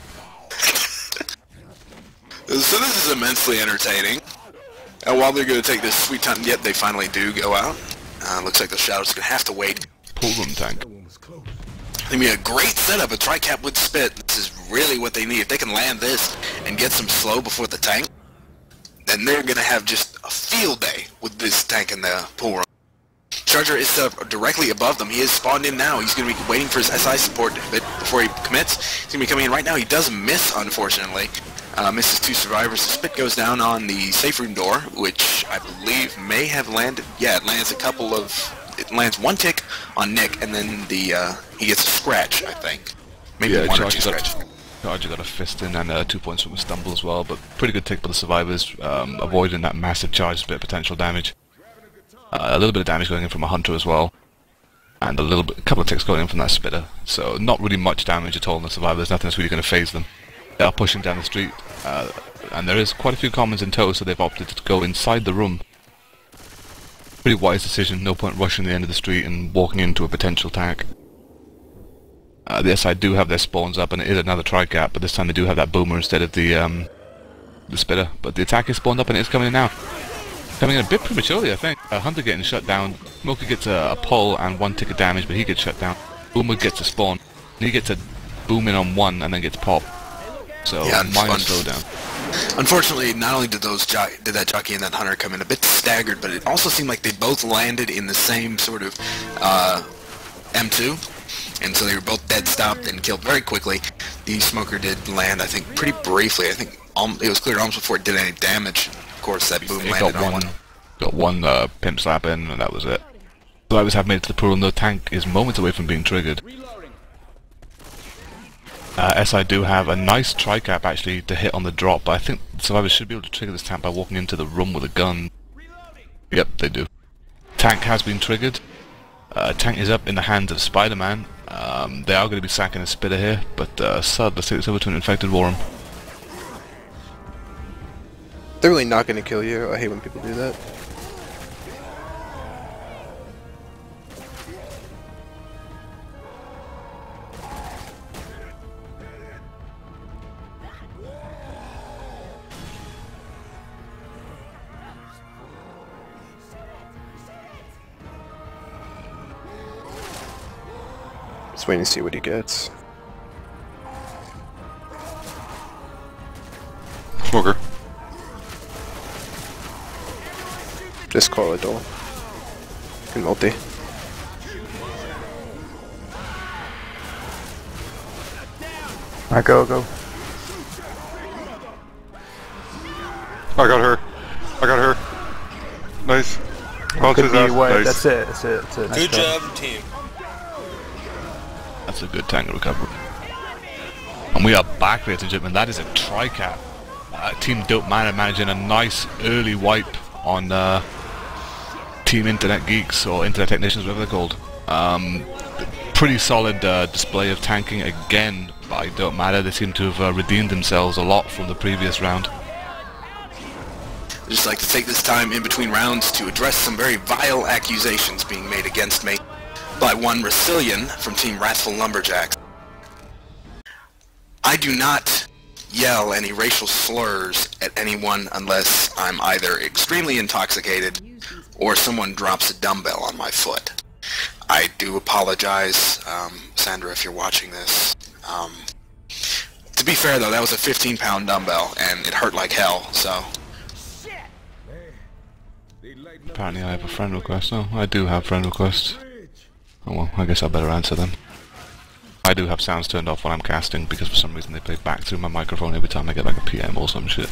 So this is immensely entertaining. And while they're gonna take this sweet time, yet they finally do go out. Looks like the Shadow's gonna have to wait. Pull them tank. It's gonna be a great setup, a tri-cap with spit. This is really what they need. If they can land this and get some slow before the tank, then they're gonna have just a field day with this tank in the pool room. Charger is directly above them. He is spawned in now. He's gonna be waiting for his SI support before he commits. He's gonna be coming in right now. He does miss, unfortunately. Misses 2 survivors. The spit goes down on the safe room door, which I believe may have landed. Yeah, it lands a couple of. It lands 1 tick on Nick, and then the he gets a scratch, I think. Maybe Yeah, one or two scratches. Charger got a fist in and 2 points from a stumble as well, but pretty good take by the survivors, avoiding that massive charge, a bit of potential damage. A little bit of damage going in from a hunter as well, and a couple of ticks going in from that spitter. So not really much damage at all on the survivors, nothing that's really going to phase them. They are pushing down the street, and there is quite a few commons in tow, so they've opted to go inside the room. Pretty wise decision, no point rushing the end of the street and walking into a potential tank. The SI do have their spawns up, and it is another tri-cap, but this time they do have that boomer instead of the spitter. But the attack is spawned up and it's coming in now. Coming in a bit prematurely, I think. Hunter getting shut down. Smoker gets a pull and 1 tick of damage, but he gets shut down. Boomer gets a spawn. And he gets a boom in on 1 and then gets popped. So, yeah, minor slowdown. Unfortunately, not only did that jockey and that hunter come in a bit staggered, but it also seemed like they both landed in the same sort of M2. And so they were both dead stopped and killed very quickly. The smoker did land, I think, pretty briefly. I think it was cleared almost before it did any damage. Of course, that boom landed on one. Got one pimp slap in, and that was it. Survivors have made it to the pool, and the tank is moments away from being triggered. SI do have a nice tri-cap actually to hit on the drop, but I think the survivors should be able to trigger this tank by walking into the room with a gun. Yep, they do. Tank has been triggered. Tank is up in the hands of Spider-Man. They are going to be sacking a spitter here, but Sud, let's take this over to an infected Warren. They're really not going to kill you. I hate when people do that. Just waiting to see what he gets. Smoker. Just call it all. Can multi. Alright, go. I got her. Nice. Bounce his ass. Nice. That's it. Good job, team. That's a good tank recovery. And we are back, ladies and gentlemen. That is a tri-cap. Team Dope Man are managing a nice early wipe on Team Internet Geeks, or Internet Technicians, whatever they're called. Pretty solid display of tanking again by Dope Matter. They seem to have redeemed themselves a lot from the previous round. I'd just like to take this time in between rounds to address some very vile accusations being made against me by one Rasilian from Team Wrathful Lumberjacks. I do not yell any racial slurs at anyone unless I'm either extremely intoxicated or someone drops a dumbbell on my foot. I do apologize, Sandra, if you're watching this. To be fair though, that was a 15-pound dumbbell and it hurt like hell, so... Apparently I have a friend request. Oh, I do have friend requests. Oh well, I guess I better answer them. I do have sounds turned off when I'm casting because for some reason they play back through my microphone every time I get like a PM or some shit.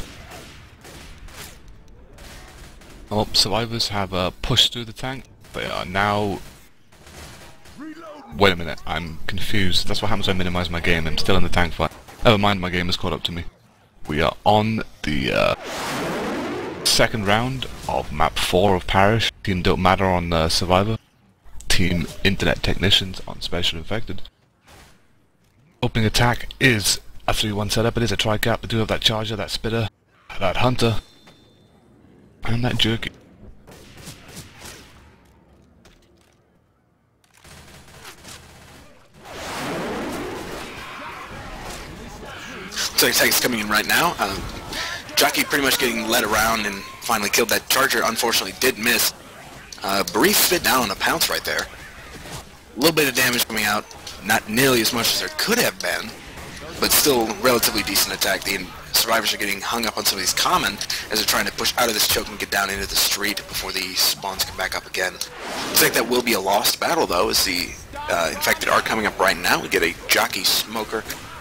Well, survivors have pushed through the tank. They are now... Wait a minute, I'm confused. That's what happens when I minimize my game. I'm still in the tank fight. Never mind, my game has caught up to me. We are on the second round of map 4 of Parish. Team Don't Matter on Survivor. Team Internet Technicians on Special Infected. Opening attack is a 3-1 setup. It is a tri-cap. They do have that Charger, that Spitter, that Hunter, and that Jerky. So attack's coming in right now. Jockey pretty much getting led around and finally killed that Charger. Unfortunately did miss. Brief spit down on a pounce right there. A little bit of damage coming out. Not nearly as much as there could have been, but still relatively decent attack. The survivors are getting hung up on some of these common as they're trying to push out of this choke and get down into the street before the spawns come back up again. Looks like that will be a lost battle though, as the infected are coming up right now. We get a Jockey Smoker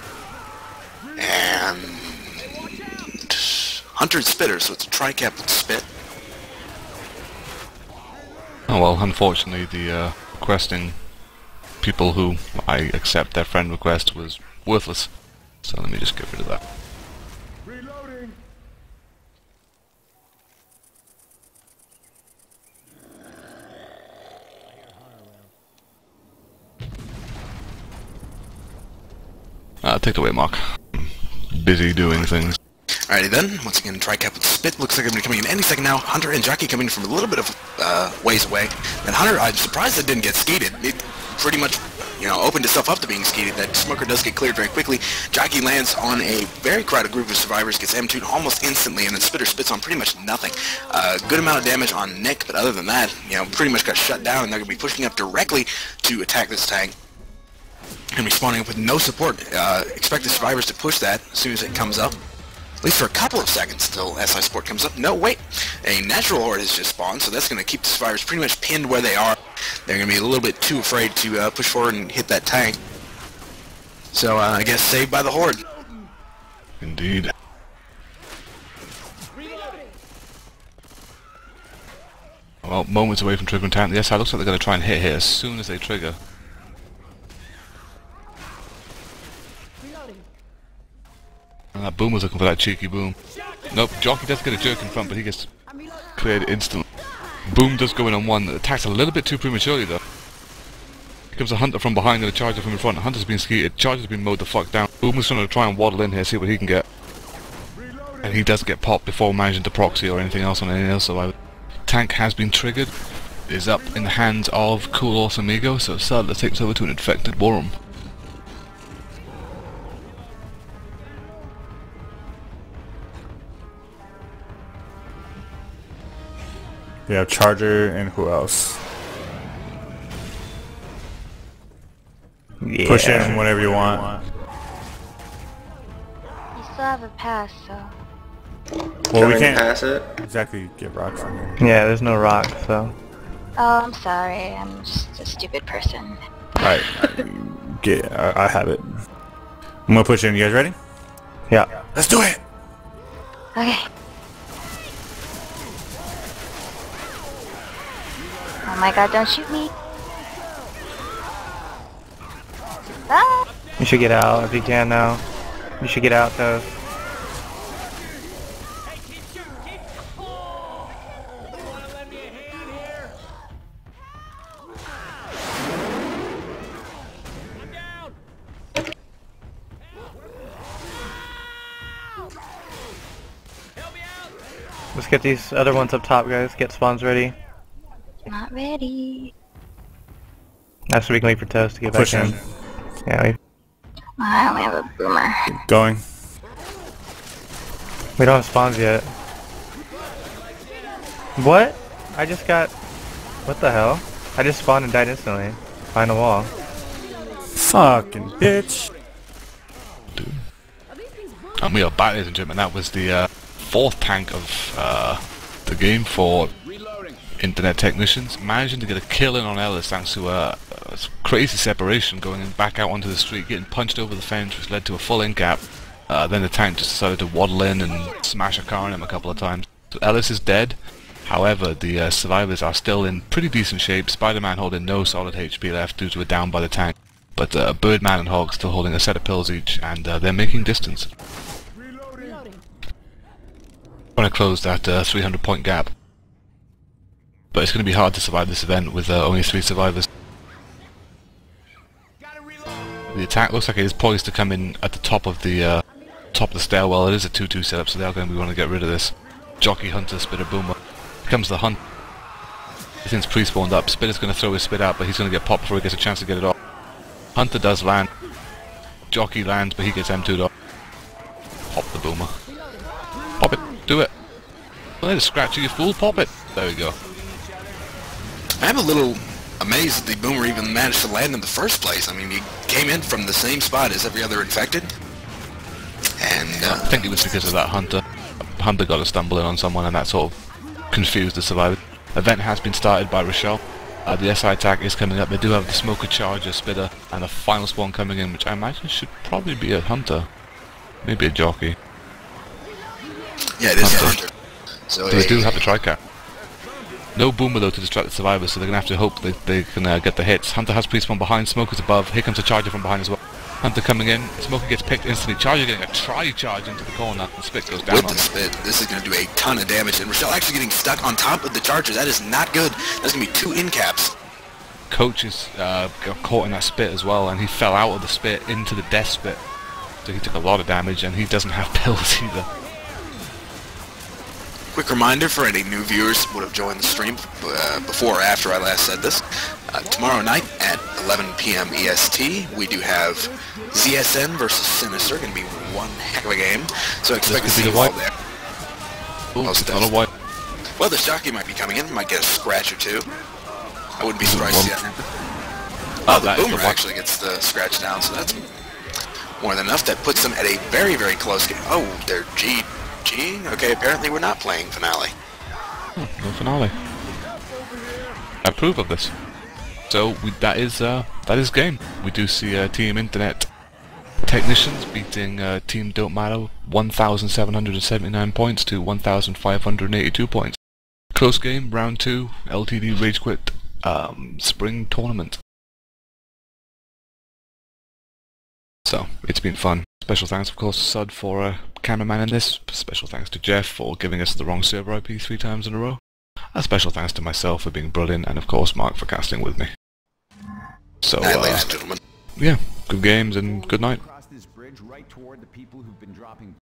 and Hunter and Spitter, so it's a tri-cap with Spit. Oh well, unfortunately the questing people who I accept their friend request was worthless. So let me just get rid of that. Take it away, Mark. Busy doing things. Alrighty then, once again, Tri-Cap with Spit. Looks like they're going to be coming in any second now. Hunter and Jockey coming from a little bit of ways away. And Hunter, I'm surprised it didn't get skeeted. It pretty much, you know, opened itself up to being skeeted. That smoker does get cleared very quickly. Jockey lands on a very crowded group of survivors, gets M2'd almost instantly, and then Spitter spits on pretty much nothing. Good amount of damage on Nick, but other than that, you know, pretty much got shut down, and they're going to be pushing up directly to attack this tank. And respawning up with no support. Expect the survivors to push that as soon as it comes up. At least for a couple of seconds until SI support comes up. No, wait. A natural horde has just spawned, so that's going to keep the survivors pretty much pinned where they are. They're going to be a little bit too afraid to push forward and hit that tank. So I guess saved by the horde. Indeed. Well, moments away from triggering tank. The SI looks like they're going to try and hit here as soon as they trigger. And that Boomer's looking for that cheeky Boom. Nope, Jockey does get a jerk in front, but he gets cleared instantly. Boom does go in on one. Attacks a little bit too prematurely though. Here comes a Hunter from behind and a Charger from in front. Hunter's been skeeted, Charger's been mowed the fuck down. Boomer's trying to try and waddle in here, see what he can get. And he does get popped before managing to proxy or anything else on anything else survivor. Tank has been triggered, is up in the hands of Cool Awesome Ego, so Sadler takes over to an infected Worm. We have Charger and who else? Yeah. Push in whenever you want. You still have a pass, so... Well, we can't pass it. exactly get rocks on here. Yeah, there's no rock, so... Oh, I'm sorry. I'm just a stupid person. Alright, I have it. I'm gonna push in. You guys ready? Yeah. Let's do it! Okay. Oh my god, don't shoot me. Ah! You should get out if you can now. You should get out, Toast. Let's get these other ones up top, guys. Get spawns ready. Not ready. That's so we can wait for Toast to get back in. Yeah, wait. I only have a Boomer. Going. We don't have spawns yet. What? I just got... What the hell? I just spawned and died instantly. Behind the wall. Fucking bitch. Dude. And we are back, ladies and gentlemen. That was the fourth tank of the game for Internet Technicians. Managing to get a kill in on Ellis thanks to a crazy separation, going back out onto the street, getting punched over the fence, which led to a full in gap. Then the tank just decided to waddle in and smash a car on him a couple of times. So Ellis is dead. However, the survivors are still in pretty decent shape. Spider-Man holding no solid HP left due to a down by the tank. But Birdman and Hawk still holding a set of pills each, and they're making distance. Trying to close that 300-point gap. But it's going to be hard to survive this event with only 3 survivors. The attack looks like it is poised to come in at the top of the stairwell. It is a 2-2 setup, so they are going to be wanting to get rid of this. Jockey, Hunter, Spitter, Boomer. Here comes the Hunt. Everything's pre-spawned up. Spitter's going to throw his spit out, but he's going to get popped before he gets a chance to get it off. Hunter does land. Jockey lands, but he gets M2'd off. Pop the Boomer. Pop it. Do it. Well, there's a scratch, you fool. Pop it. There we go. I'm a little amazed that the Boomer even managed to land in the first place. I mean, he came in from the same spot as every other infected. And I think it was because of that Hunter. Hunter got a stumble in on someone and that sort of confused the survivors. Event has been started by Rochelle. The SI attack is coming up. They do have the Smoker, Charger, Spitter, and a final spawn coming in, which I imagine should probably be a Hunter. Maybe a Jockey. Yeah, it is a Hunter. So they do have the Tri-Cap. No boomer though to distract the survivors, so they're gonna have to hope that they can get the hits. Hunter has police from behind, Smoker's above, here comes a charger from behind as well. Hunter coming in, Smoker gets picked instantly, Charger getting a tri-charge into the corner, and Spit goes down with on the Spit. This is going to do a ton of damage, and Rochelle actually getting stuck on top of the Charger. That is not good. That's going to be 2 in caps. Coach is got caught in that Spit as well, and he fell out of the Spit into the Death Spit. So he took a lot of damage, and he doesn't have pills either. Quick reminder for any new viewers who would have joined the stream before or after I last said this. Tomorrow night at 11 p.m. EST, we do have ZSN versus Sinister. Going to be one heck of a game. So expect to see you all there. Ooh, it's not a white. Well, the Shocky might be coming in. Might get a scratch or two. I wouldn't be surprised to see that. Oh, the Boomer actually gets the scratch down, so that's more than enough. That puts them at a very, very close game. Oh, they're G. Okay, apparently we're not playing Finale. Oh, no Finale. I approve of this. So that is game. We do see Team Internet Technicians beating Team Don't Matter 1,779 points to 1,582 points. Close game, round 2, LTD Rage Quit Spring Tournament. So it's been fun. Special thanks, of course, to Sud for cameraman in this. Special thanks to Jeff for giving us the wrong server IP 3 times in a row. A special thanks to myself for being brilliant, and of course Mark for casting with me. So, ladies and gentlemen. Yeah, good games and good night.